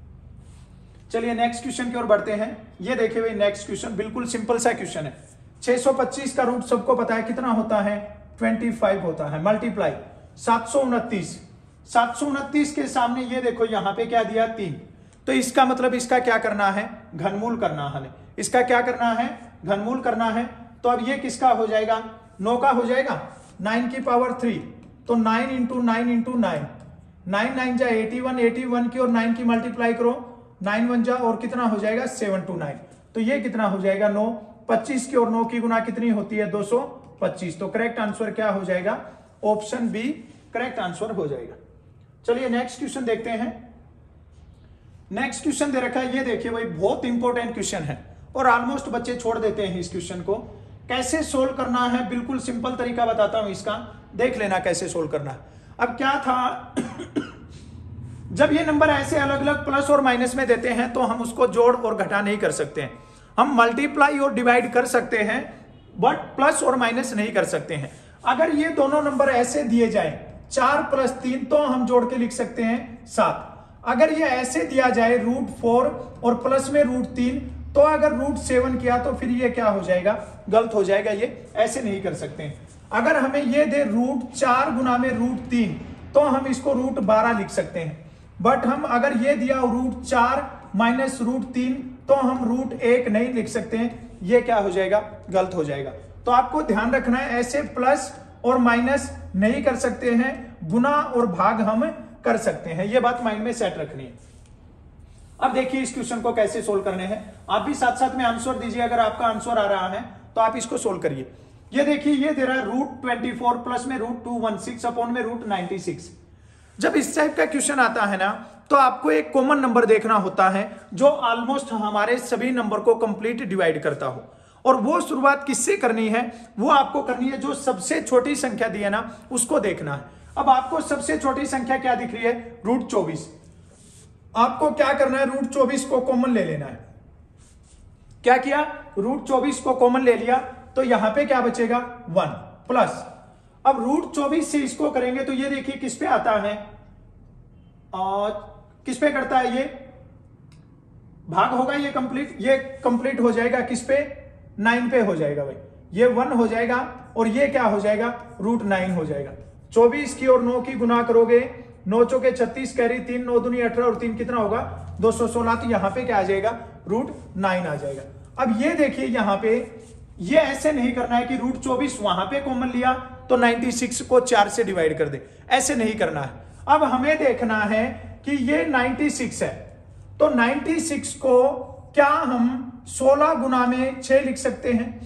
चलिए नेक्स्ट क्वेश्चन की ओर बढ़ते हैं। ये देखिए भाई नेक्स्ट क्वेश्चन बिल्कुल सिंपल सा क्वेश्चन है। छह सौ पच्चीस का रूट सबको पता है कितना होता है, पच्चीस होता है। मल्टीप्लाई सात सौ उनतीस, सात सौ उनतीस के सामने ये देखो यहां पे क्या दिया, तीन। तो इसका मतलब इसका क्या करना है, घनमूल करना हमें। इसका क्या करना है, घनमूल करना है। तो अब ये किसका हो जाएगा, नौ का हो जाएगा, नाइन की पावर थ्री। तो nine into nine into nine, nine nine जा एटी वन, एटी वन की और नाइन की मल्टीप्लाई करो, नाइन वन जा और कितना हो जाएगा, सेवन टू नाइन। तो ये कितना हो जाएगा, नौ। पच्चीस की और नौ की गुना कितनी होती है, दो सौ पच्चीस। तो करेक्ट आंसर क्या हो जाएगा, ऑप्शन बी करेक्ट आंसर हो जाएगा। चलिए नेक्स्ट क्वेश्चन देखते हैं। नेक्स्ट क्वेश्चन दे रखा है, ये देखिए भाई बहुत इंपॉर्टेंट क्वेश्चन है और ऑलमोस्ट बच्चे छोड़ देते हैं इस क्वेश्चन को। कैसे सोल्व करना है, बिल्कुल सिंपल तरीका बताता हूं इसका, देख लेना कैसे सोल्व करना है। अब क्या था जब ये नंबर ऐसे अलग अलग प्लस और माइनस में देते हैं तो हम उसको जोड़ और घटा नहीं कर सकते हैं। हम मल्टीप्लाई और डिवाइड कर सकते हैं बट प्लस और माइनस नहीं कर सकते हैं। अगर ये दोनों नंबर ऐसे दिए जाए, चार प्लस तीन, तो हम जोड़ के लिख सकते हैं सात। अगर ये ऐसे दिया जाए रूट फोर और प्लस में रूट तीन, तो अगर रूट सेवन किया तो फिर ये क्या हो जाएगा, गलत हो जाएगा, ये ऐसे नहीं कर सकते हैं। अगर हमें ये दे रूट चार गुना में रूट तीन, तो हम इसको रूट बारह लिख सकते हैं। बट हम अगर ये दिया रूट चार माइनस रूट तीन, तो हम रूट एक नहीं लिख सकते हैं, ये क्या हो जाएगा, गलत हो जाएगा। तो आपको ध्यान रखना है, ऐसे प्लस और माइनस नहीं कर सकते हैं, गुना और भाग हम कर सकते हैं। ये बात माइंड में सेट रखनी है। अब देखिए इस क्वेश्चन को कैसे सोल्व करने हैं, आप भी साथ साथ में आंसर दीजिए। अगर आपका आंसर आ रहा है तो आप इसको सोल्व करिए। ये देखिए ये दे रहा है रूट ट्वेंटी फोर प्लस में root two one six upon में रूट नाइनटी सिक्स। जब इस टाइप का क्वेश्चन आता है ना, तो आपको एक कॉमन नंबर देखना होता है जो ऑलमोस्ट हमारे सभी नंबर को कंप्लीट डिवाइड करता हो। और वो शुरुआत किससे करनी है, वो आपको करनी है जो सबसे छोटी संख्या दी है ना, उसको देखना है। अब आपको सबसे छोटी संख्या क्या दिख रही है, रूट चौबीस। आपको क्या करना है, रूट चौबीस को कॉमन ले लेना है। क्या किया, रूट चौबीस को कॉमन ले लिया, तो यहां पे क्या बचेगा, वन प्लस। अब रूट चौबीस से इसको करेंगे तो ये देखिए किस पे आता है, और किस पे करता है, ये भाग होगा, ये कंप्लीट, ये कंप्लीट हो जाएगा किस पे, नाइन पे हो जाएगा भाई। ये वन हो जाएगा और ये क्या हो जाएगा, रूट नाइन हो जाएगा। चौबीस की और नौ की गुना करोगे, नौ चौके छत्तीस, कैरी तीन, नौ दूनी अठारह और तीन कितना होगा, दो सौ सोलह। तो यहां पे क्या आ जाएगा, रूट नाइन आ जाएगा। अब ये देखिए यहां पे ये ऐसे नहीं करना है कि रूट चौबीस वहां पे कॉमन लिया तो छियानवे को चार से डिवाइड कर दे, ऐसे नहीं करना है। अब हमें देखना है कि ये छियानवे है, तो छियानवे को क्या हम सोलह गुना में छह लिख सकते हैं,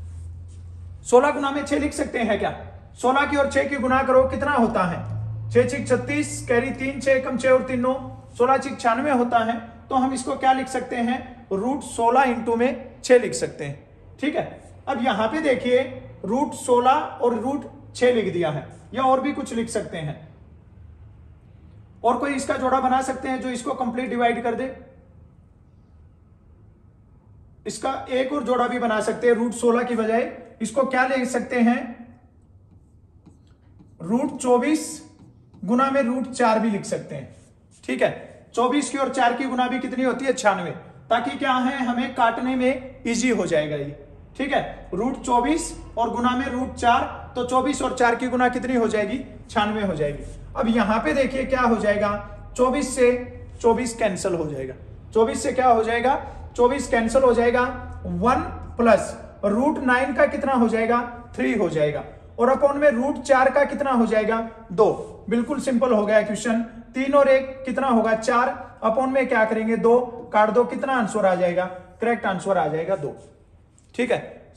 सोलह गुना में छह लिख सकते हैं क्या, सोलह की और छह की गुना करो, कितना होता है, छह छिक छत्तीस, कैरी तीन, छह कम छह और तीन नौ, सोलह छिक छियानवे होता है। तो हम इसको क्या लिख सकते हैं, रूट सोलह इंटू में छह लिख सकते हैं। ठीक है, अब यहां पे देखिए रूट सोलह और रूट छह लिख दिया है, या और भी कुछ लिख सकते हैं, और कोई इसका जोड़ा बना सकते हैं जो इसको कंप्लीट डिवाइड कर दे। इसका एक और जोड़ा भी बना सकते हैं, रूट सोलह की बजाय इसको क्या ले सकते हैं, रूट चौबीस गुना में रूट चार भी लिख सकते हैं। ठीक है, चौबीस की और चार की गुना भी कितनी होती है, छियानवे, ताकि क्या है हमें काटने में इजी हो जाएगा ये। ठीक है, रूट चौबीस और गुना में रूट चार, तो चौबीस और चार की गुना कितनी हो जाएगी, छियानवे हो जाएगी। अब यहां पे देखिए क्या हो जाएगा, चौबीस से चौबीस कैंसिल हो जाएगा, चौबीस से क्या हो जाएगा, चौबीस कैंसिल हो जाएगा, वन प्लस रूट नाइन का कितना हो जाएगा, थ्री हो जाएगा, और अपॉन में रूट चार का कितना हो जाएगा, दो। बिल्कुल सिंपल हो गया क्वेश्चन। तीन और एक कितना होगा, चार, अपॉन में क्या करेंगे, दो, काट दो, कितना आंसर आ जाएगा, करेक्ट आंसर आ जाएगा दो। ठीक है,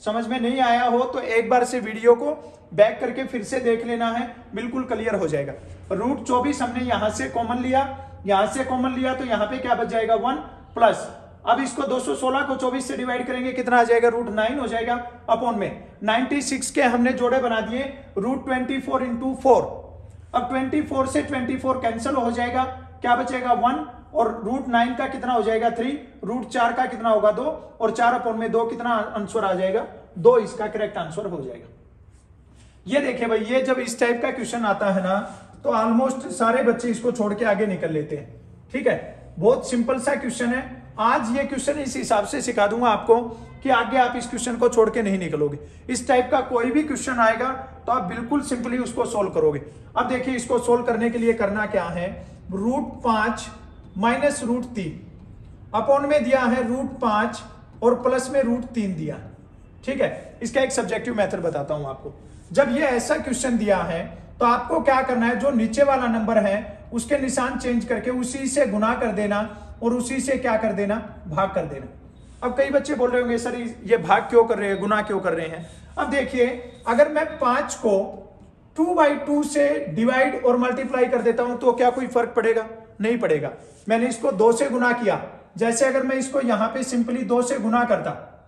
समझ में नहीं आया हो तो एक बार से वीडियो को बैक करके फिर से देख लेना है, बिल्कुल क्लियर हो जाएगा। रूट चौबीस हमने यहां से कॉमन लिया, यहां से कॉमन लिया तो यहां पे क्या बच जाएगा वन प्लस, अब इसको दो सौ सोलह को चौबीस से डिवाइड करेंगे, कितना आ जाएगा रूट नाइन हो जाएगा, अपॉन में छियानवे के हमने जोड़े बना दिए, root twenty four into four. अब चौबीस से चौबीस कैंसिल हो जाएगा, क्या बचेगा वन, और रूट नाइन का कितना हो जाएगा थ्री, रूट चार का कितना होगा दो, और चार अपॉन में दो कितना आंसर आ जाएगा दो, इसका करेक्ट आंसर हो जाएगा। ये देखिए भाई, ये जब इस टाइप का क्वेश्चन आता है ना तो ऑलमोस्ट सारे बच्चे इसको छोड़ के आगे निकल लेते हैं। ठीक है, बहुत सिंपल सा क्वेश्चन है। आज ये क्वेश्चन इस हिसाब से सिखा दूंगा आपको कि आगे आप इस क्वेश्चन को छोड़ के नहीं निकलोगे। इस टाइप का कोई भी क्वेश्चन आएगा तो आप बिल्कुल सिंपली उसको सोल्व करोगे। अब देखिए, इसको सोल्व करने के लिए करना क्या है, रूट पांच माइनस रूट तीन, अपॉन में दिया है रूट पांच और प्लस में रूट तीन दिया। ठीक है, इसका एक सब्जेक्टिव मेथड बताता हूं आपको। जब ये ऐसा क्वेश्चन दिया है तो आपको क्या करना है, जो नीचे वाला नंबर है उसके निशान चेंज करके उसी से गुना कर देना और उसी से क्या कर देना, भाग कर देना। अब कई बच्चे बोल रहे होंगे सर ये भाग क्यों कर रहे हैं, गुना क्यों कर रहे हैं। अब देखिए, अगर मैं पांच को टू बाई टू से डिवाइड और मल्टीप्लाई कर देता हूं तो क्या कोई फर्क पड़ेगा, नहीं पड़ेगा। मैंने इसको दो से गुना किया, जैसे अगर मैं इसको यहां पे सिंपली दो से गुना करता,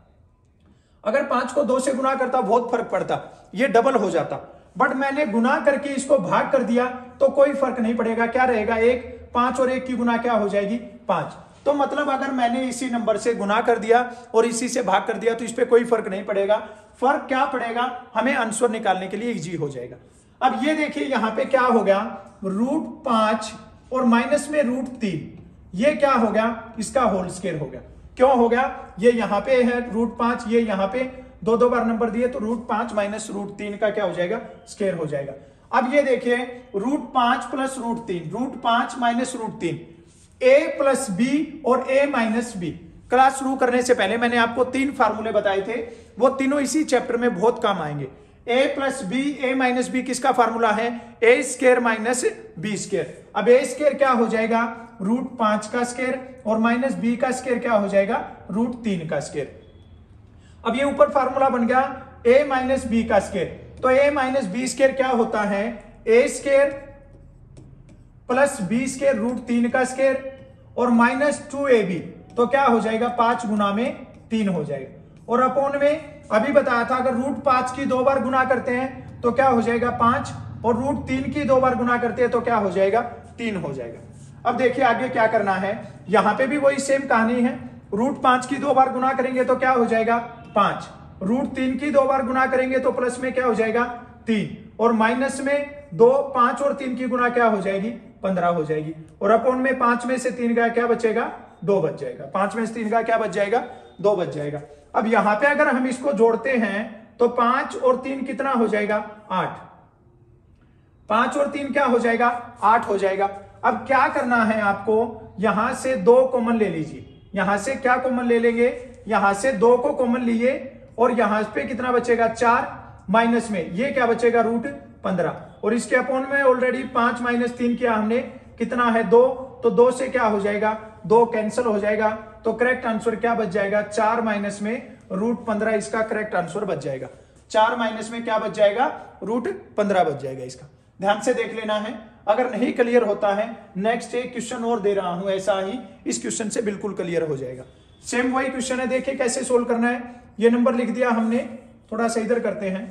अगर पांच को दो से गुना करता बहुत फर्क पड़ता, ये डबल हो जाता, बट मैंने गुना करके इसको भाग कर दिया तो कोई फर्क नहीं पड़ेगा। क्या रहेगा, एक, पांच और एक की गुना क्या हो जाएगी, पांच। तो मतलब अगर मैंने इसी नंबर से गुना कर दिया और इसी से भाग कर दिया तो इस पे कोई फर्क नहीं पड़ेगा। फर्क क्या पड़ेगा, हमें आंसर निकालने के लिए इजी हो जाएगा। अब ये देखिए, यहां पे क्या हो गया, रूट पांच और माइनस में रूट तीन, ये क्या हो गया, इसका होल स्क्वायर हो गया। क्यों हो गया, ये यहां पे है रूट पांच, ये यहां पे दो दो बार नंबर दिए तो रूट पांच माइनस रूट तीन का क्या हो जाएगा, स्क्वायर हो जाएगा। अब ये देखिए, रूट पांच प्लस रूट तीन, रूट पांच माइनस रूट तीन, ए प्लस बी और ए माइनस बी। क्लास शुरू करने से पहले मैंने आपको तीन फार्मूले बताए थे, वो तीनों इसी चैप्टर में बहुत काम आएंगे। A plus B, A minus B किसका फार्मूला है, A square minus B square. अब ए स्क्वायर क्या हो जाएगा, रूट पांच का स्क्वायर, और माइनस बी का स्क्वायर क्या हो जाएगा, रूट तीन का स्क्वायर। अब ये ऊपर फार्मूला बन गया a माइनस बी का स्क्वायर, तो a माइनस बी स्क्वायर क्या होता है, a square plus B square root तीन का स्क्वायर और माइनस टू ए बी, तो क्या हो जाएगा, पांच गुना में तीन हो जाएगा। और अपॉन में अभी बताया था, अगर रूट पांच की दो बार गुना करते हैं तो क्या हो जाएगा पांच, और रूट तीन की दो बार गुना करते हैं तो क्या हो जाएगा, तीन हो जाएगा। अब देखिए आगे क्या करना है, यहां पे भी वही सेम कहानी है। रूट पांच की दो बार गुना करेंगे तो क्या हो जाएगा, पांच, रूट तीन की दो बार गुना करेंगे तो प्लस में क्या हो जाएगा, तीन, और माइनस में दो, पांच और तीन की गुना क्या हो जाएगी, पंद्रह हो जाएगी, और अपॉन में पांच में से तीन का क्या बचेगा, दो बच जाएगा। पांच में से तीन का क्या बच जाएगा, दो बच जाएगा। अब यहां पे अगर हम इसको जोड़ते हैं तो पांच और तीन कितना हो जाएगा, आठ, पांच और तीन क्या हो जाएगा, आठ हो जाएगा। अब क्या करना है आपको, यहां से दो कॉमन ले लीजिए, यहां से क्या कॉमन ले लेंगे, यहां से दो को कॉमन लिए और यहां पे कितना बचेगा, चार, माइनस में ये क्या बचेगा, रूट पंद्रह, और इसके अपॉन में ऑलरेडी पांच माइनस तीन किया हमने, कितना है, दो, तो दो से क्या हो जाएगा, दो कैंसिल हो जाएगा, तो करेक्ट आंसर क्या बच जाएगा, चार माइनस में रूट पंद्रह, इसका करेक्ट आंसर बच जाएगा। चार माइनस में क्या बच जाएगा, रूट पंद्रह बच जाएगा। इसका ध्यान से देख लेना है, अगर नहीं क्लियर होता है नेक्स्ट एक क्वेश्चन और दे रहा हूं ऐसा ही, इस क्वेश्चन से बिल्कुल क्लियर हो जाएगा। सेम वही क्वेश्चन है, देखिए कैसे सोल्व करना है। ये नंबर लिख दिया हमने, थोड़ा सा इधर करते हैं,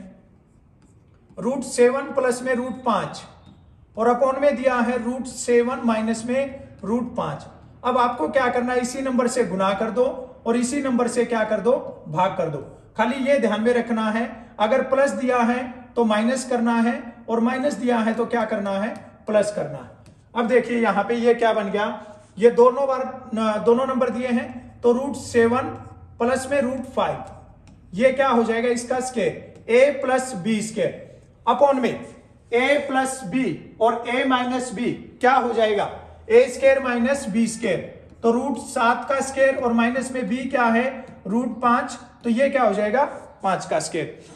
रूट सेवन प्लस में रूट पांच और अपॉन में दिया है रूट सेवन माइनस में रूट पांच। अब आपको क्या करना है, इसी नंबर से गुना कर दो और इसी नंबर से क्या कर दो, भाग कर दो। खाली ये ध्यान में रखना है, अगर प्लस दिया है तो माइनस करना है और माइनस दिया है तो क्या करना है, प्लस करना है। अब देखिए यहां पे ये क्या बन गया, ये दोनों बार दोनों नंबर दिए हैं तो रूट सेवन प्लस में रूट फाइव, ये क्या हो जाएगा, इसका square, A plus B square, upon में ए प्लस बी और ए माइनस बी क्या हो जाएगा, A square minus B square, तो रूट सात का स्क्वायर और माइनस में बी क्या है, रूट पांच, तो ये क्या हो जाएगा, पांच का square.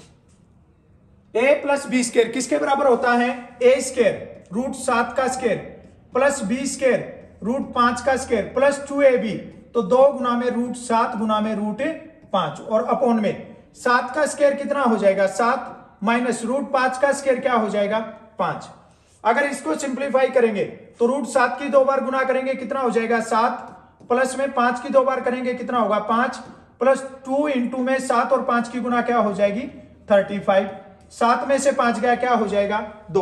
A plus B square किसके बराबर होता है, ए स्क्वायर रूट सात का square plus B square root पांच का square plus two A B, तो दो गुना में रूट सात गुना में रूट पांच, और अपॉन में सात का स्क्वायर कितना हो जाएगा, सात माइनस रूट पांच का स्क्वायर क्या हो जाएगा, पांच। अगर इसको सिंप्लीफाई करेंगे तो रूट सात की दो बार गुना करेंगे कितना हो जाएगा, सात, प्लस में पांच की दो बार करेंगे कितना होगा, पांच, प्लस टू इंटू में सात और पांच की गुना क्या हो जाएगी, थर्टी फाइव। सात में से पांच गया क्या हो जाएगा, दो।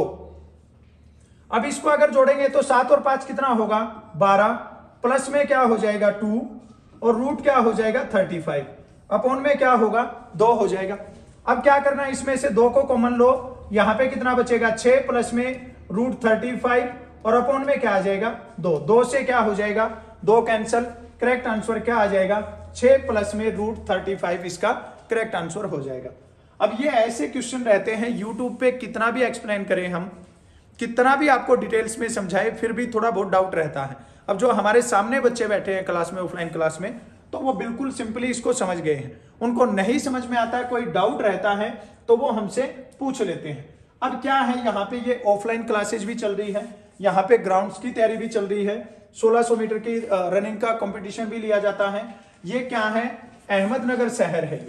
अब इसको अगर जोड़ेंगे तो सात और पांच कितना होगा, बारह, प्लस में क्या हो जाएगा टू और रूट क्या हो जाएगा थर्टी फाइव, अपॉन में क्या होगा, दो हो जाएगा। अब क्या करना है, इसमें से दो को कॉमन लो, यहां पे कितना बचेगा, छह, प्लस में रूट थर्टी फाइव और अपॉन में क्या आ जाएगा, दो। दो से क्या हो जाएगा, दो कैंसल। करेक्ट आंसर क्या आ जाएगा, छह प्लस में रूट थर्टी फाइव इसका करेक्ट आंसर हो जाएगा। अब ये ऐसे क्वेश्चन रहते हैं, यूट्यूब पे कितना भी एक्सप्लेन करें हम, कितना भी आपको डिटेल्स में समझाए, फिर भी थोड़ा बहुत डाउट रहता है। अब जो हमारे सामने बच्चे बैठे हैं क्लास में, ऑफलाइन क्लास में, तो वो बिल्कुल सिंपली इसको समझ गए हैं। उनको नहीं समझ में आता है, कोई डाउट रहता है तो वो हमसे पूछ लेते हैं। अब क्या है, यहाँ पे ये ऑफलाइन क्लासेज भी चल रही है, यहाँ पे ग्राउंड्स की तैयारी भी चल रही है, सोलह सौ मीटर की रनिंग का कंपटीशन भी लिया जाता है। ये क्या है, अहमदनगर शहर है,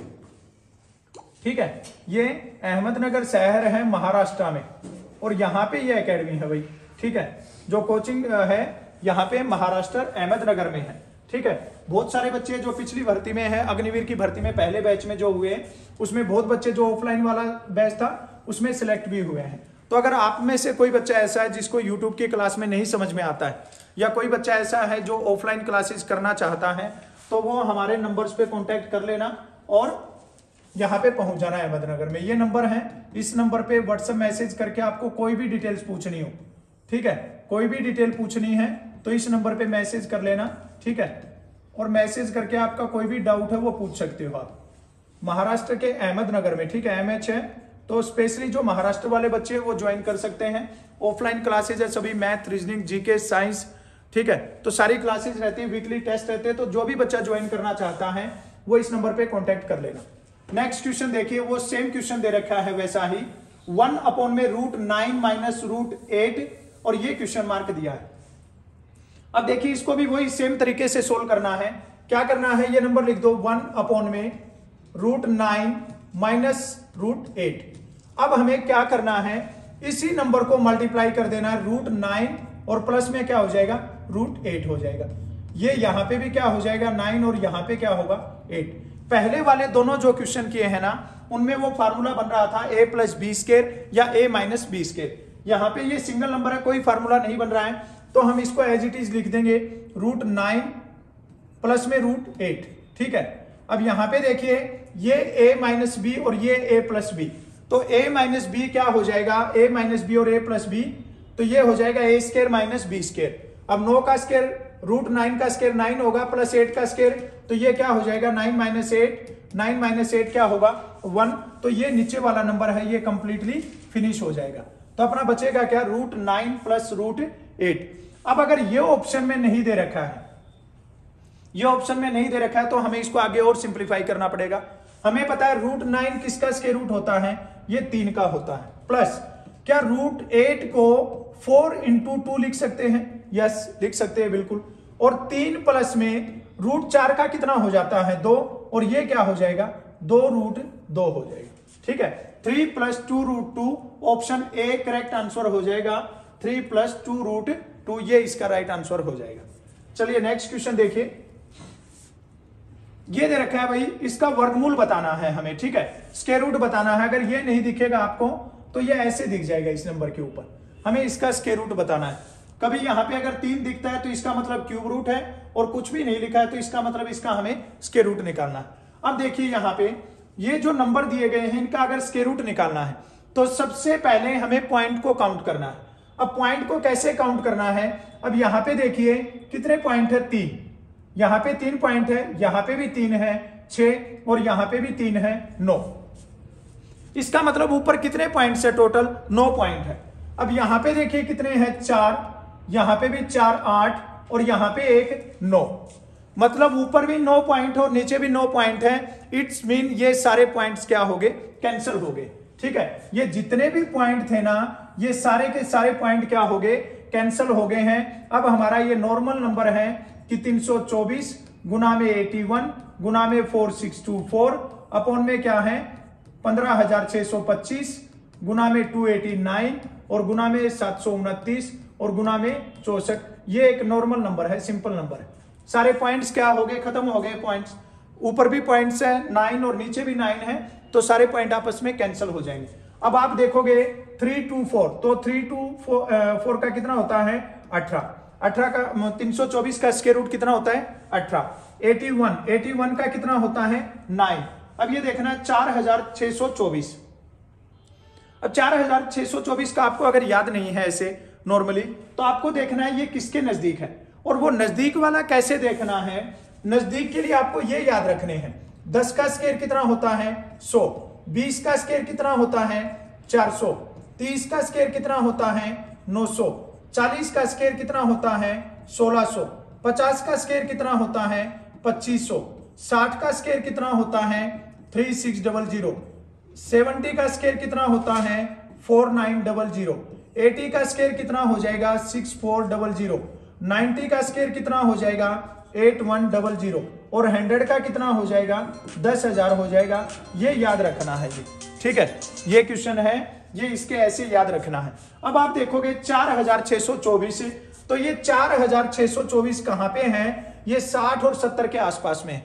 ठीक है, ये अहमदनगर शहर है महाराष्ट्र में, और यहाँ पे ये एकेडमी है भाई, ठीक है, जो कोचिंग है यहाँ पे महाराष्ट्र अहमदनगर में है, ठीक है। बहुत सारे बच्चे जो पिछली भर्ती में है, अग्निवीर की भर्ती में पहले बैच में जो हुए, उसमें बहुत बच्चे जो ऑफलाइन वाला बैच था उसमें सिलेक्ट भी हुए हैं। तो अगर आप में से कोई बच्चा ऐसा है जिसको यूट्यूब की क्लास में नहीं समझ में आता है, या कोई बच्चा ऐसा है जो ऑफलाइन क्लासेस करना चाहता है, तो वो हमारे नंबर्स पे कांटेक्ट कर लेना और यहाँ पे पहुंच जाना है अहमदनगर में। ये नंबर है, इस नंबर पे व्हाट्सएप मैसेज करके आपको कोई भी डिटेल्स पूछनी हो, ठीक है, कोई भी डिटेल पूछनी है तो इस नंबर पे मैसेज कर लेना, ठीक है, और मैसेज करके आपका कोई भी डाउट है वो पूछ सकते हो आप। महाराष्ट्र के अहमदनगर में, ठीक है, एमएच है, तो स्पेशली जो महाराष्ट्र वाले बच्चे हैं वो ज्वाइन कर सकते हैं। ऑफलाइन क्लासेज है सभी, मैथ, रीजनिंग, जीके, साइंस, ठीक है, तो सारी क्लासेज रहती है, वीकली टेस्ट रहते हैं। तो जो भी बच्चा ज्वाइन करना चाहता है वो इस नंबर पे कॉन्टेक्ट कर लेना। नेक्स्ट क्वेश्चन देखिए, वो सेम क्वेश्चन दे रखा है वैसा ही, वन अपॉन में root nine minus root eight, और ये क्वेश्चन मार्क दिया है। अब देखिए इसको भी वही सेम तरीके से सोल्व करना है। क्या करना है, ये नंबर लिख दो, वन अपॉन में root nine minus root eight. अब हमें क्या करना है, इसी नंबर को मल्टीप्लाई कर देना है, रूट नाइन और प्लस में क्या हो जाएगा, रूट एट हो जाएगा। ये यहां पे भी क्या हो जाएगा, नाइन, और यहां पे क्या होगा, एट। पहले वाले दोनों जो क्वेश्चन किए हैं ना, उनमें वो फार्मूला बन रहा था ए प्लस बी स्क्वायर या ए माइनस बी स्क्वायर। यहाँ पे ये सिंगल नंबर है, कोई फार्मूला नहीं बन रहा है, तो हम इसको एज इट इज लिख देंगे, रूट नाइन प्लस में रूट एट, ठीक है। अब यहाँ पे देखिए ये a माइनस बी और ये a प्लस बी, तो a माइनस बी क्या हो जाएगा, a माइनस बी और a प्लस बी, तो ये हो जाएगा a square minus B square. अब नौ का स्क्वायर, रूट नाइन का स्क्वायर नाइन होगा, प्लस एट का स्क्वायर, तो ये क्या हो जाएगा, nine minus eight, nine minus eight क्या होगा, वन। तो ये नीचे वाला नंबर है, ये कंप्लीटली फिनिश हो जाएगा। तो अपना बचेगा क्या, root nine plus root eight. अब अगर ये ऑप्शन में नहीं दे रखा है, ये ऑप्शन में नहीं दे रखा है, तो हमें इसको आगे और सिंप्लीफाई करना पड़ेगा। हमें पता है रूट नाइन किसका स्क्वायर रूट होता है, ये तीन का होता है, प्लस क्या रूट एट को फोर इंटू टू लिख सकते हैं, यस लिख सकते हैं बिल्कुल, और तीन प्लस में रूट चार का कितना हो जाता है, दो, और ये क्या हो जाएगा, दो रूट दो हो जाएगा, ठीक है। Three plus two root two, option A correct answer हो जाएगा, three plus two root two, ये इसका राइट आंसर हो जाएगा। चलिए नेक्स्ट क्वेश्चन देखिए, ये दे रखा है भाई, इसका वर्गमूल बताना है हमें, ठीक है, स्क्वायर रूट बताना है। अगर ये नहीं दिखेगा आपको तो ये ऐसे दिख जाएगा इस नंबर के ऊपर, हमें इसका स्क्वायर रूट बताना है। कभी यहां पे अगर तीन दिखता है तो इसका मतलब क्यूब रूट है, और कुछ भी नहीं लिखा है तो इसका मतलब इसका हमें स्क्वायर रूट निकालना है। अब देखिए यहाँ पे ये जो नंबर दिए गए हैं, इनका अगर स्क्वायर रूट निकालना है तो सबसे पहले हमें पॉइंट को काउंट करना है। अब पॉइंट को कैसे काउंट करना है, अब यहाँ पे देखिए कितने पॉइंट है, तीन, यहाँ पे तीन पॉइंट है, यहाँ पे भी तीन है, छह, और यहाँ पे भी तीन है, नौ। इसका मतलब ऊपर कितने पॉइंट्स है, टोटल नौ पॉइंट है। अब यहाँ पे देखिए कितने हैं, चार, यहाँ पे भी चार, आठ, और यहाँ पे एक, नौ। मतलब ऊपर भी नौ पॉइंट और नीचे भी नौ पॉइंट है। इट्स मीन ये सारे पॉइंट्स क्या हो गए, कैंसिल हो गए, ठीक है। ये जितने भी पॉइंट थे ना, ये सारे के सारे पॉइंट क्या हो गए, कैंसिल हो गए हैं। अब हमारा ये नॉर्मल नंबर है कि तीन सौ चौबीस गुना में इक्यासी गुना में four six two four upon में क्या है पंद्रह हजार छह सौ पच्चीस गुना में टू एटी नाइन और गुना में सात सौ उनतीस और गुना में चौसठ। ये एक नॉर्मल नंबर है, सिंपल नंबर है। सारे पॉइंट्स क्या हो गए, खत्म हो गए पॉइंट्स। ऊपर भी पॉइंट्स है नाइन और नीचे भी नाइन है, तो सारे पॉइंट आपस में कैंसिल हो जाएंगे। अब आप देखोगे थ्री टू फोर, तो थ्री टू फोर का कितना होता है अठारह। अठारह का तीन सौ चौबीस का स्क्वायर रूट कितना होता है अठारह। एटी वन, एटी वन का कितना होता है नाइन। अब ये देखना चार हजार छह सौ चौबीस। अब चार हजार छह सौ चौबीस का आपको अगर याद नहीं है ऐसे नॉर्मली, तो आपको देखना है ये किसके नजदीक है, और वो नजदीक वाला कैसे देखना है। नजदीक के लिए आपको ये याद रखने हैं, दस का स्क्वायर कितना होता है सौ, बीस का स्क्वायर कितना होता है चार सौ, तीस का स्क्वायर कितना होता है नौ सौ, चालीस का स्क्वायर कितना होता है सोलह सौ, पचास का स्क्वायर कितना होता है पच्चीस सौ, साठ का स्क्वायर कितना होता है three six double zero, seventy का स्क्वायर कितना होता है four nine double zero, eighty का स्क्वायर कितना हो जाएगा six four double zero, ninety का स्क्वायर कितना हो जाएगा एट वन डबल जीरो, और हंड्रेड का कितना हो जाएगा दस हजार हो जाएगा। ये याद रखना है जी, ठीक है। ये क्वेश्चन है, ये इसके ऐसे याद रखना है। अब आप देखोगे चार हजार छह सौ चौबीस, तो ये चार हजार छह सौ चौबीस कहां पे है, ये साठ और सत्तर के आसपास में है।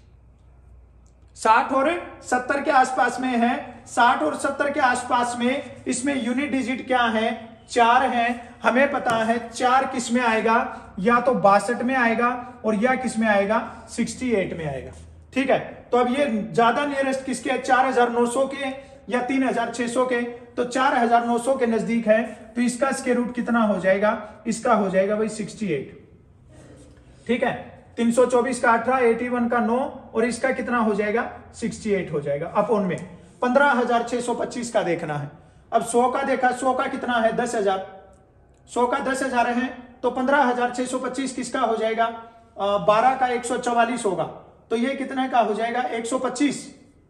साठ और सत्तर के आसपास में है। साठ और सत्तर के आसपास में इसमें यूनिट डिजिट क्या है चार है। हमें पता है चार किस में आएगा, या तो बासठ में आएगा और या किस में आएगा अड़सठ में आएगा, ठीक है। तो अब ये ज्यादा नियरेस्ट किसके है, चार हजार नौ सौ के या तीन हजार छह सौ के, तो चार हजार नौ सौ के नजदीक है, तो इसका स्क्वायर रूट कितना हो जाएगा, इसका हो जाएगा भाई अड़सठ, ठीक है। तीन सौ चौबीस का अठारह, इक्यासी का नौ और इसका कितना हो जाएगा अड़सठ हो जाएगा। अपॉन में पंद्रह हजार छह सौ पच्चीस का देखना है। अब सौ का देखा, सौ का कितना है दस हजार, सौ का दस हजार है, तो पंद्रह हजार छह सौ पच्चीस किसका हो जाएगा, बारह का एक सौ चौवालीस होगा, तो ये कितने का हो जाएगा एक सौ पच्चीस।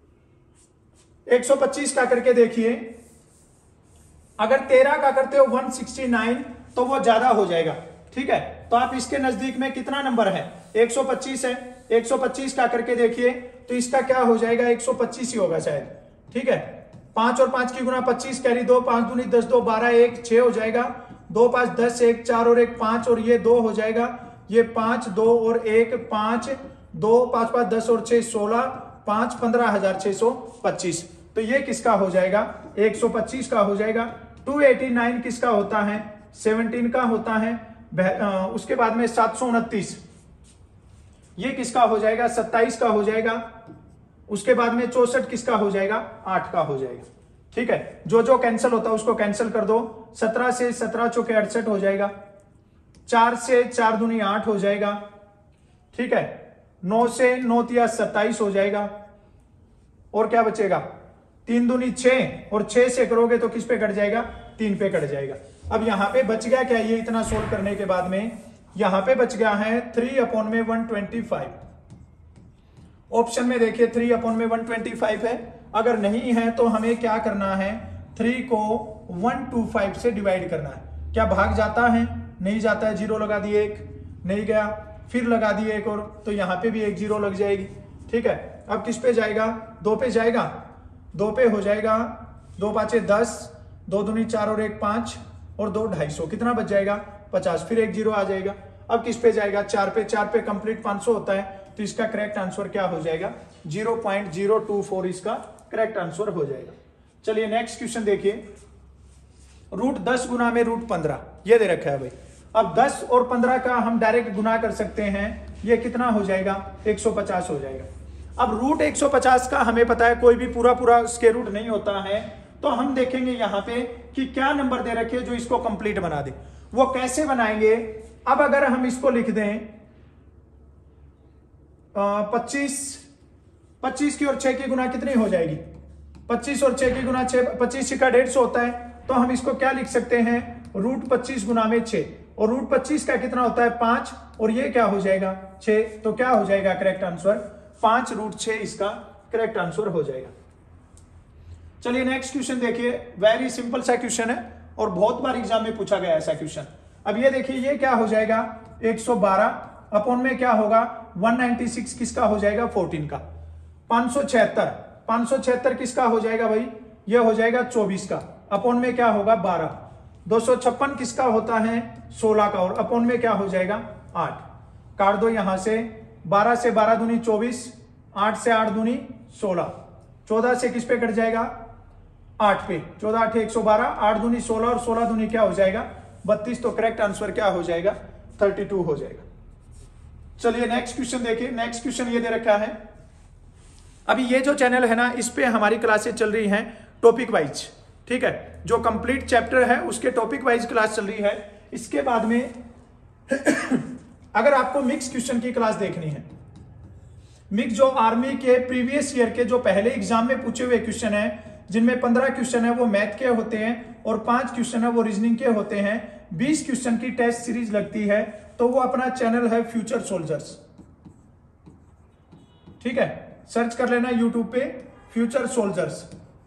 एक सौ पच्चीस का करके देखिए, अगर तेरह का करते हो एक सौ उनहत्तर, तो वो ज्यादा हो जाएगा, ठीक है। तो आप इसके नजदीक में कितना नंबर है एक सौ पच्चीस है। एक सौ पच्चीस का करके देखिए, तो इसका क्या हो जाएगा एक सौ पच्चीस ही होगा शायद, ठीक है। पांच और पांच की गुना पच्चीस कैरी दो, पांच दूनी दस, दो बारह, एक छह हो जाएगा, दो पांच दस, एक चार और एक पांच, और ये दो हो जाएगा, ये पांच दो और एक पांच, दो पांच पांच दस और छह सोलह, पांच पंद्रह हजार छह सौ पच्चीस। तो ये किसका हो जाएगा एक सौ पच्चीस का हो जाएगा। दो सौ नवासी किसका होता है सत्रह का होता है। उसके बाद में सात सौ उनतीस ये किसका हो जाएगा सत्ताईस का हो जाएगा। उसके बाद में चौसठ किसका हो जाएगा आठ का हो जाएगा, ठीक है। जो जो कैंसिल होता है उसको कैंसिल कर दो। सत्रह से सत्रह चौके अड़सठ हो जाएगा, चार से चार दूनी आठ हो जाएगा, ठीक है। नौ से नौ तिया सत्ताईस हो जाएगा, और क्या बचेगा तीन दूनी छह, और छह से करोगे तो किस पे कट जाएगा तीन पे कट जाएगा। अब यहां पे बच गया क्या, ये इतना सोल्व करने के बाद में यहां पे बच गया है थ्री अपॉन में वन ट्वेंटी फाइव। ऑप्शन में देखिए थ्री अपॉन में वन ट्वेंटी फाइव है, अगर नहीं है तो हमें क्या करना है थ्री को वन टू फाइव से डिवाइड करना है। क्या भाग जाता है नहीं जाता है, जीरो लगा दिए एक नहीं गया, फिर लगा दिए एक और, तो यहां पे भी एक जीरो लग जाएगी, ठीक है। अब किस पे जाएगा दो पे जाएगा, दो पे हो जाएगा दो पांचे दस, दो दूनी चार और एक पांच, और दो ढाई सौ, कितना बच जाएगा पचास, फिर एक जीरो आ जाएगा। अब किस पे जाएगा चार पे, चार पे कंप्लीट पांच सौ होता है, तो इसका करेक्ट आंसर क्या हो जाएगा zero point zero two four इसका करेक्ट आंसर हो जाएगा। चलिए नेक्स्ट क्वेश्चन देखिए, रूट दस गुना में रूट पंद्रह ये दे रखा है भाई। अब दस और पंद्रह का हम डायरेक्ट गुना कर सकते हैं, ये कितना हो जाएगा एक सौ पचास हो जाएगा। अब रूट एक सौ पचास का हमें पता है कोई भी पूरा पूरा स्क्वायर रूट नहीं होता है, तो हम देखेंगे यहां पे कि क्या नंबर दे रखे जो इसको कंप्लीट बना दे। वो कैसे बनाएंगे, अब अगर हम इसको लिख दें पच्चीस, पच्चीस की और छह की गुना कितनी हो जाएगी, पच्चीस और छह की गुना छह, पच्चीस का डेढ़ सौ होता है, तो हम इसको क्या लिख सकते हैं रूट पच्चीस गुना में छह, और रूट पच्चीस का कितना होता है पांच, और ये क्या हो जाएगा छह, तो क्या हो जाएगा करेक्ट आंसर पांच रूट छह इसका करेक्ट आंसर हो जाएगा। चलिए नेक्स्ट क्वेश्चन देखिए, वेरी सिंपल सा क्वेश्चन है और बहुत बार एग्जाम में पूछा गया ऐसा क्वेश्चन। अब ये देखिए ये क्या हो जाएगा एक सौ बारह अपॉन में क्या होगा एक सौ छियानवे किसका हो जाएगा चौदह का, पाँच सौ छिहत्तर पाँच सौ छिहत्तर किसका हो जाएगा भाई, ये हो जाएगा चौबीस का, अपॉन में क्या होगा बारह। दो सौ छप्पन किसका होता है, सोलह का, और अपॉन में क्या हो जाएगा आठ। काट दो यहां से, बारह से बारह दूनी चौबीस, आठ से आठ दूनी सोलह, चौदह से किस पे कट जाएगा, आठ पे, चौदह आठ एक सौ बारह, आठ दूनी सोलह और सोलह दूनी क्या हो जाएगा बत्तीस। तो करेक्ट आंसर क्या हो जाएगा बत्तीस हो जाएगा। चलिए नेक्स्ट क्वेश्चन देखिए। नेक्स्ट क्वेश्चन ये दे रखा है, अभी ये जो चैनल है ना, इस पे हमारी क्लासेस चल रही हैं टॉपिक वाइज, ठीक है, जो कंप्लीट चैप्टर है उसके टॉपिक वाइज क्लास चल रही है। इसके बाद में अगर आपको मिक्स क्वेश्चन की क्लास देखनी है, मिक्स जो आर्मी के प्रीवियस ईयर के जो पहले एग्जाम में पूछे हुए क्वेश्चन है, जिनमें पंद्रह क्वेश्चन है वो मैथ के होते हैं और पांच क्वेश्चन है वो रीजनिंग के होते हैं, बीस क्वेश्चन की टेस्ट सीरीज लगती है, तो वो अपना चैनल है फ्यूचर सोल्जर्स, ठीक है, सर्च कर लेना यूट्यूब पे फ्यूचर सोल्जर्स,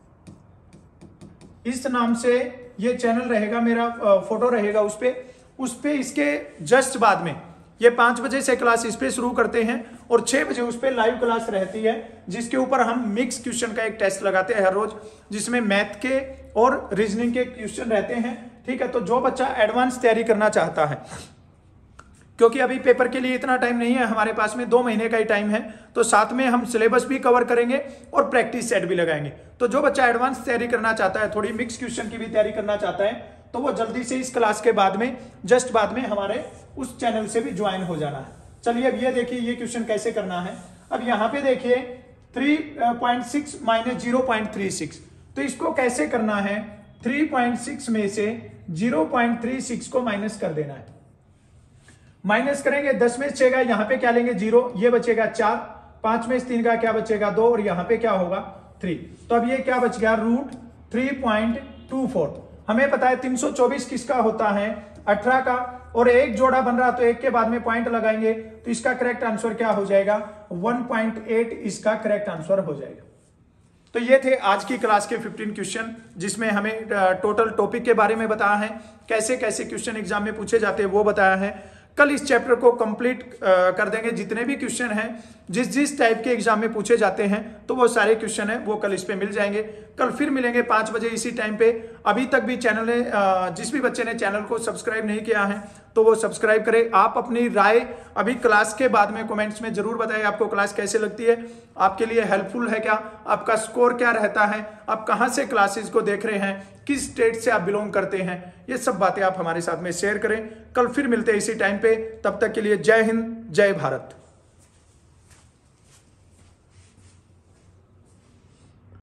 इस नाम से ये चैनल रहेगा, मेरा फोटो रहेगा उस पे उस पे इसके जस्ट बाद में ये पांच बजे से क्लास इस पे शुरू करते हैं और छह बजे उस पे लाइव क्लास रहती है, जिसके ऊपर हम मिक्स क्वेश्चन का एक टेस्ट लगाते हैं हर रोज, जिसमें मैथ के और रीजनिंग के क्वेश्चन रहते हैं, ठीक है। तो जो बच्चा एडवांस तैयारी करना चाहता है, क्योंकि अभी पेपर के लिए इतना टाइम नहीं है हमारे पास में, दो महीने का ही टाइम है, तो साथ में हम सिलेबस भी कवर करेंगे और प्रैक्टिस सेट भी लगाएंगे। तो जो बच्चा एडवांस तैयारी करना चाहता है, थोड़ी मिक्स क्वेश्चन की भी तैयारी करना चाहता है, तो वो जल्दी से इस क्लास के बाद में जस्ट बाद में हमारे उस चैनल से भी ज्वाइन हो जाना है। चलिए अब ये देखिए ये क्वेश्चन कैसे करना है। अब यहाँ पे देखिए three point six minus zero point three six, तो इसको कैसे करना है, थ्री पॉइंट सिक्स में से जीरो पॉइंट थ्री सिक्स को माइनस कर देना है। माइनस करेंगे, दस में छह का यहाँ पे क्या लेंगे जीरो, ये बचेगा चार, पांच में तीन का क्या बचेगा दो, और यहाँ पे क्या होगा थ्री। तो अब ये क्या बच गया root three point two four. हमें पता है तीन सौ चौबीस किसका होता है, अठारह का, और एक जोड़ा बन रहा तो एक के बाद में पॉइंट लगाएंगे, तो इसका करेक्ट आंसर क्या हो जाएगा वन पॉइंट एट, इसका करेक्ट आंसर हो जाएगा। तो ये थे आज की क्लास के पंद्रह क्वेश्चन, जिसमें हमें टोटल टॉपिक के बारे में बताया है, कैसे कैसे क्वेश्चन एग्जाम में पूछे जाते हैं वो बताया है। कल इस चैप्टर को कंप्लीट कर देंगे, जितने भी क्वेश्चन हैं जिस जिस टाइप के एग्जाम में पूछे जाते हैं, तो वो सारे क्वेश्चन हैं वो कल इस पे मिल जाएंगे। कल फिर मिलेंगे पाँच बजे इसी टाइम पे। अभी तक भी चैनल ने जिस भी बच्चे ने चैनल को सब्सक्राइब नहीं किया है तो वो सब्सक्राइब करें। आप अपनी राय अभी क्लास के बाद में कमेंट्स में जरूर बताएं, आपको क्लास कैसे लगती है, आपके लिए हेल्पफुल है क्या, आपका स्कोर क्या रहता है, आप कहाँ से क्लासेस को देख रहे हैं, किस स्टेट से आप बिलोंग करते हैं, ये सब बातें आप हमारे साथ में शेयर करें। कल फिर मिलते हैं इसी टाइम पे, तब तक के लिए जय हिंद जय भारत।